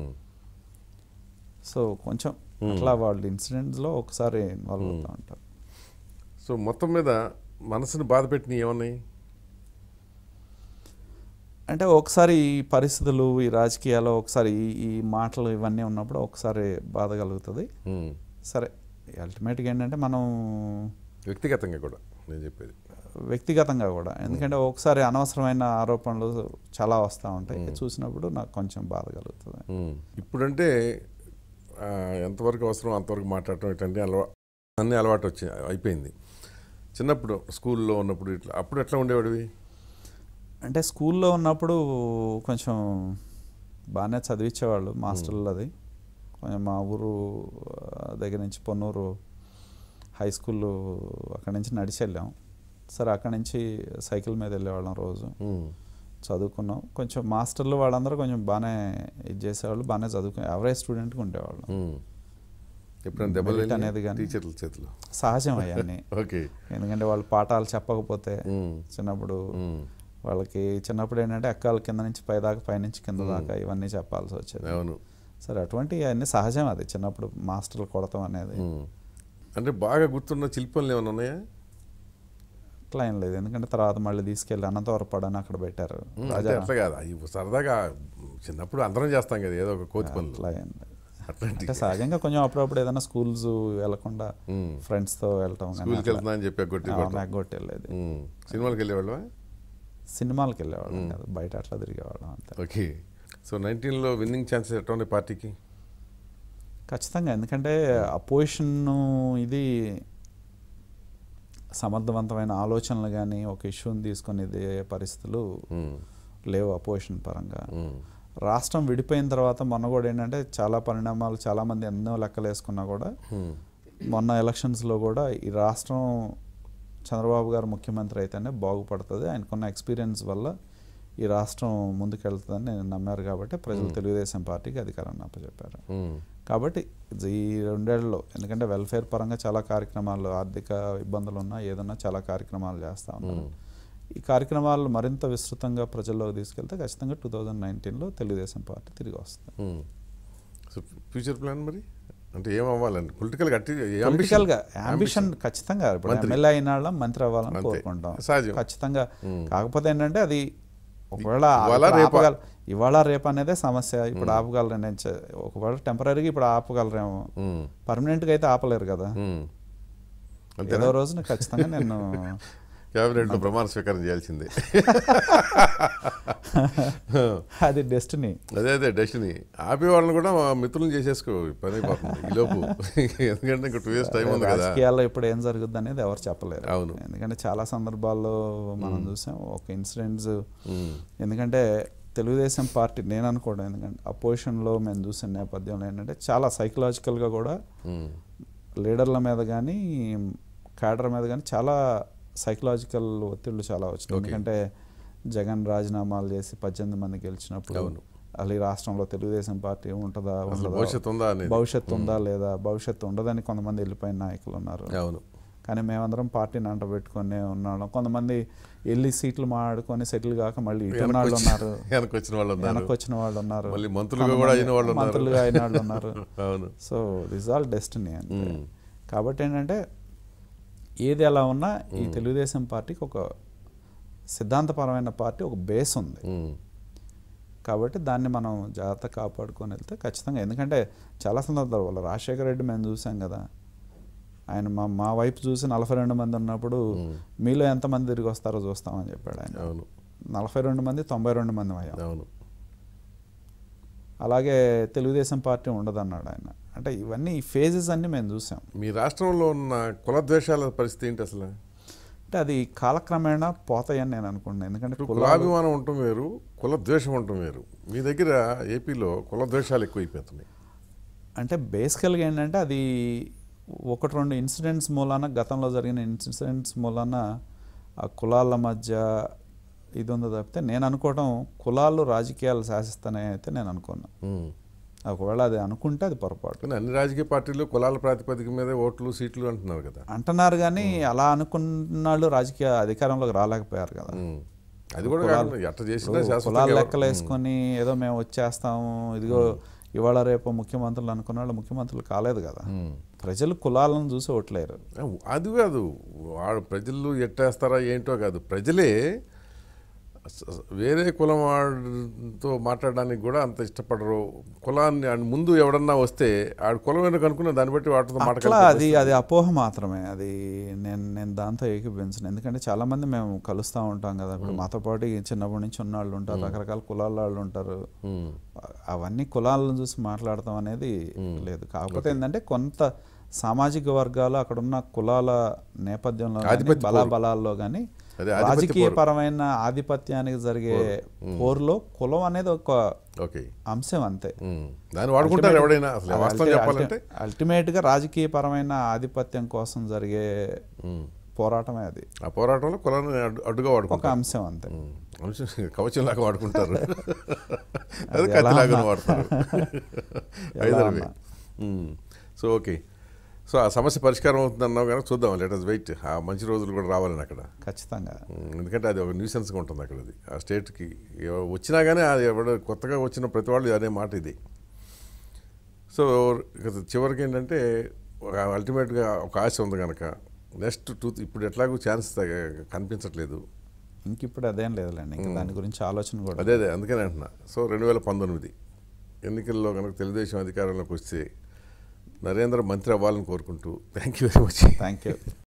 సో కొంచెం అట్లా వాళ్ళు ఇన్సిడెంట్స్లో ఒకసారి ఇన్వాల్వ్ అవుతూ ఉంటారు. సో మొత్తం మీద మనసుని బాధ పెట్టినవి ఏమన్నాయి అంటే, ఒకసారి ఈ పరిస్థితులు, ఈ రాజకీయాల్లో ఒకసారి ఈ మాటలు ఇవన్నీ ఉన్నప్పుడు ఒకసారి బాధ కలుగుతుంది. సరే అల్టిమేట్గా ఏంటంటే మనం వ్యక్తిగతంగా కూడా నేను చెప్పేది వ్యక్తిగతంగా కూడా, ఎందుకంటే ఒకసారి అనవసరమైన ఆరోపణలు చాలా వస్తూ ఉంటాయి, చూసినప్పుడు నాకు కొంచెం బాధ కలుగుతుంది. ఇప్పుడంటే ఎంతవరకు అవసరం అంతవరకు మాట్లాడటం ఇట్లాంటి అలవా అన్నీ అలవాటు వచ్చి అయిపోయింది. చిన్నప్పుడు స్కూల్లో ఉన్నప్పుడు ఇట్లా అప్పుడు ఎట్లా ఉండేవాడివి? అంటే స్కూల్లో ఉన్నప్పుడు కొంచెం బాగానే చదివించేవాళ్ళు మాస్టర్లు. అది కొంచెం మా ఊరు దగ్గర నుంచి పొన్నూరు హై స్కూల్, అక్కడి నుంచి నడిచి వెళ్ళాం. సరే అక్కడి నుంచి సైకిల్ మీద వెళ్ళేవాళ్ళం రోజు, చదువుకున్నాం. కొంచెం మాస్టర్లు వాళ్ళందరూ కొంచెం బాగానే ఇది చేసేవాళ్ళు, బాగానే చదువుకుని యావరేజ్ స్టూడెంట్గా ఉండేవాళ్ళు. అనేది కానీ సహజం అవన్నీ. ఎందుకంటే వాళ్ళు పాఠాలు చెప్పకపోతే చిన్నప్పుడు వాళ్ళకి చిన్నప్పుడు ఏంటంటే ఎక్కాల కింద నుంచి పై దాకా, పైనుంచి కింద దాకా ఇవన్నీ చెప్పాల్సి వచ్చేది. సరే అటువంటి అన్నీ సహజం, అది చిన్నప్పుడు మాస్టర్లు కొడతాం అనేది. అంటే బాగా గుర్తున్న శిల్పాలు ఏమైనా ఉన్నాయా? అట్లా ఏం లేదు, ఎందుకంటే తర్వాత మళ్ళీ తీసుకెళ్ళి అనంతవరపాడు అని అక్కడ పెట్టారు. అట్లా కాదు, సరదాగా చిన్నప్పుడు అందరం చేస్తాం కదా ఏదో ఒక కోతి పనులు. అట్లా ఏం లేదు, అంటే సహజంగా కొంచెం అప్పుడప్పుడు ఏదైనా స్కూల్స్ వెళ్ళకుండా ఫ్రెండ్స్తో వెళ్ళటం, ఎగ్గొట్టి వెళ్ళేది. సినిమాలకు వెళ్ళేవాళ్ళ? సినిమాలకు వెళ్ళేవాళ్ళం కాదు, బయట అట్లా తిరిగేవాళ్ళం అంతే. ఓకే. సో నైన్టీన్లో విన్నింగ్ ఛాన్సెస్ ఎట్లా ఉన్నాయి పార్టీకి? ఖచ్చితంగా, ఎందుకంటే అపోజిషన్ ఇది సమర్థవంతమైన ఆలోచనలు కానీ ఒక ఇష్యూని తీసుకుని ఇదే పరిస్థితులు లేవు అపోజిషన్ పరంగా. రాష్ట్రం విడిపోయిన తర్వాత మొన్న కూడా ఏంటంటే చాలా పరిణామాలు, చాలామంది ఎన్నో లెక్కలు వేసుకున్నా కూడా మొన్న ఎలక్షన్స్లో కూడా ఈ రాష్ట్రం చంద్రబాబు గారు ముఖ్యమంత్రి అయితేనే బాగుపడుతుంది, ఆయనకున్న ఎక్స్పీరియన్స్ వల్ల ఈ రాష్ట్రం ముందుకెళ్తుందని నమ్మారు. కాబట్టి ప్రజలు తెలుగుదేశం పార్టీకి అధికారాన్ని అప్పచెప్పారు. కాబట్టి ఈ రెండేళ్లలో ఎందుకంటే వెల్ఫేర్ పరంగా చాలా కార్యక్రమాలు, ఆర్థిక ఇబ్బందులు ఉన్నా ఏదన్నా చాలా కార్యక్రమాలు చేస్తూ ఉన్నారు. ఈ కార్యక్రమాలు మరింత విస్తృతంగా ప్రజల్లోకి తీసుకెళ్తే ఖచ్చితంగా టూ థౌజండ్ నైన్టీన్లో తెలుగుదేశం పార్టీ తిరిగి వస్తుంది. సో ఫ్యూచర్ ప్లాన్ మరి అంటే ఏం అవ్వాలండి పొలిటికల్ పొలిటికల్గా అంబిషన్ ఖచ్చితంగా ఇప్పుడు ఎమ్మెల్యే అయిన వాళ్ళం మంత్రి అవ్వాలని కోరుకుంటాం ఖచ్చితంగా. కాకపోతే ఏంటంటే అది ఒకవేళ ఆపగల ఇవాళ రేపు అనేదే సమస్య. ఇప్పుడు ఆపగలరు, నేను ఒకవేళ టెంపరీగా ఇప్పుడు ఆపగలరేమో, పర్మనెంట్గా అయితే ఆపలేరు కదా. ఏదో రోజున ఖచ్చితంగా నేను క్యాబినెట్లో ప్రమాణ స్వీకారం చేయాల్సిందే. అది డెస్టినీ. అదే అదే డెస్టినీ. ఆపే వాళ్ళని కూడా మిత్రులను చేసేసుకో, పని అయిపోతుంది ఈలోపు. ఎందుకంటే ఇంకా టూ ఇయర్స్ టైం ఉంది కదా. రాజకీయాల్లో ఇప్పుడు ఏం జరుగుద్ది అనేది ఎవరు చెప్పలేరు. అవును. ఎందుకంటే చాలా సందర్భాల్లో మనం చూసాం ఒక ఇన్సిడెంట్స్. ఎందుకంటే తెలుగుదేశం పార్టీ నేను అనుకోవడం, ఎందుకంటే అపోజిషన్లో మేము చూసిన నేపథ్యంలో ఏంటంటే చాలా సైకలాజికల్గా కూడా లీడర్ల మీద కానీ క్యాడర్ మీద కానీ చాలా సైకలాజికల్ ఒత్తిళ్ళు చాలా వచ్చినాయి. ఎందుకంటే జగన్ రాజీనామాలు చేసి పద్దెనిమిది మంది గెలిచినప్పుడు అసలు ఈ రాష్ట్రంలో తెలుగుదేశం పార్టీ ఉంటుందా, భవిష్యత్తు ఉందా లేదా, భవిష్యత్తు ఉండదని కొంతమంది వెళ్ళిపోయిన నాయకులు ఉన్నారు. కానీ మేమందరం పార్టీని అంట పెట్టుకొని ఉన్నాం. కొంతమంది వెళ్ళి సీట్లు మాడుకొని సెటిల్ కాక మళ్ళీ ఇటు వాళ్ళు ఉన్నారు, వెనక్కి వచ్చిన వాళ్ళు ఉన్నారు, మంత్రులుగా అయిన వాళ్ళు ఉన్నారు. సో దిస్ ఆల్ డెస్టినీ అంటే. కాబట్టి ఏంటంటే ఏది ఎలా ఉన్నా ఈ తెలుగుదేశం పార్టీకి ఒక సిద్ధాంతపరమైన పార్టీ, ఒక బేస్ ఉంది. కాబట్టి దాన్ని మనం జాగ్రత్త కాపాడుకొని వెళ్తే ఖచ్చితంగా. ఎందుకంటే చాలా సందర్భాలు వల్ల రాజశేఖర రెడ్డి మేము చూసాం కదా, ఆయన మా మా వైపు చూసి నలభై రెండు మంది ఉన్నప్పుడు మీలో ఎంతమంది తిరిగి వస్తారో చూస్తామని చెప్పాడు ఆయన. నలభై రెండు మంది తొంభై రెండు మంది అయ్యాం. అలాగే తెలుగుదేశం పార్టీ ఉండదన్నాడు ఆయన. అంటే ఇవన్నీ ఈ ఫేజెస్ అన్నీ మేము చూసాం. మీ రాష్ట్రంలో ఉన్న కులద్వేషాల పరిస్థితి ఏంటి అసలు? అంటే అది కాలక్రమేణా పోతాయని నేను అనుకుంటున్నాను. ఎందుకంటే కులాభిమానం ఉండటం వేరు, కులద్వేషం ఉండటం వేరు. మీ దగ్గర ఏపీలో కులద్వేషాలు ఎక్కువైపోతున్నాయి. అంటే బేసికల్గా ఏంటంటే అది ఒకటి రెండు ఇన్సిడెంట్స్ మూలాన, గతంలో జరిగిన ఇన్సిడెంట్స్ మూలాన ఆ కులాల మధ్య ఇది ఉందో తప్పితే నేను అనుకోవడం కులాలు రాజకీయాలు శాసిస్తానే అయితే నేను అనుకున్నాను. ఒకవేళ అది అనుకుంటే అది పొరపాటు. అన్ని రాజకీయ పార్టీలు కులాల ప్రాతిపదిక మీద ఓట్లు సీట్లు అంటున్నారు కదా. అంటున్నారు కానీ అలా అనుకున్న వాళ్ళు రాజకీయ అధికారంలోకి రాలేకపోయారు కదా. అది కూడా కులాలు లెక్కలు వేసుకొని ఏదో మేము వచ్చేస్తాము, ఇదిగో ఇవాళ రేపు ముఖ్యమంత్రులు అనుకున్న వాళ్ళు ముఖ్యమంత్రులు కాలేదు కదా. ప్రజలు కులాలను చూసి ఓట్లేరు. అది కాదు, వాడు ప్రజలు ఎట్టేస్తారా ఏంటో కాదు, ప్రజలే వేరే కులం వాడితో మాట్లాడడానికి కూడా అంత ఇష్టపడరు. కులాన్ని ముందు ఎవడన్నా వస్తే ఆడు కులం వెనుక అనుకున్న దాన్ని బట్టి వాటితో మాట్లాడాలి. అది అది అపోహ మాత్రమే. అది నేను నేను దాంతో ఏకీభవించను. ఎందుకంటే చాలామంది మేము కలుస్తూ ఉంటాం కదా. ఇప్పుడు మాతో పాటు చిన్నప్పటి నుంచి ఉన్న వాళ్ళు ఉంటారు, రకరకాల కులాల వాళ్ళు ఉంటారు. అవన్నీ కులాలను చూసి మాట్లాడతాం అనేది లేదు. కాకపోతే ఏంటంటే కొంత సామాజిక వర్గాలు అక్కడున్న కులాల నేపథ్యంలో బలాబలాల్లో కానీ రాజకీయపరమైన ఆధిపత్యానికి జరిగే పోరులో కులం అనేది ఒక అంశం అంతే. అల్టిమేట్ గా రాజకీయపరమైన ఆధిపత్యం కోసం జరిగే పోరాటమే అది. ఆ పోరాటంలో కులాన్ని అడ్డుగా వాడుకుంటారు, ఒక అంశం అంతే. కవచం లాగా వాడుకుంటారు, అది కత్తిలాగా వాడతారు. సో ఓకే, సో ఆ సమస్య పరిష్కారం అవుతుంది అన్నావు కానీ చూద్దాం, లెట్ us వెయిట్. ఆ మంచి రోజులు కూడా రావాలని అక్కడ ఖచ్చితంగా. ఎందుకంటే అది ఒక న్యూసెన్స్గా ఉంటుంది అక్కడ. అది ఆ స్టేట్కి వచ్చినా కానీ అది ఎవడ కొత్తగా వచ్చిన ప్రతి వాళ్ళు అనే మాట ఇది. సో చివరికి ఏంటంటే అల్టిమేట్గా ఒక ఆశ ఉంది కనుక నెక్స్ట్ టూ ఇప్పుడు ఎట్లాగో ఛాన్స్ కనిపించట్లేదు. ఇంక ఇప్పుడు అదేం లేదులేండి, ఇంకా దాని గురించి ఆలోచన కూడా అదే అదే అందుకనే అంటున్నా. సో రెండు వేల పంతొమ్మిది ఎన్నికల్లో కనుక తెలుగుదేశం అధికారంలోకి వస్తే నరేంద్ర మంత్రి అవ్వాలని కోరుకుంటూ thank you very much. Thank you.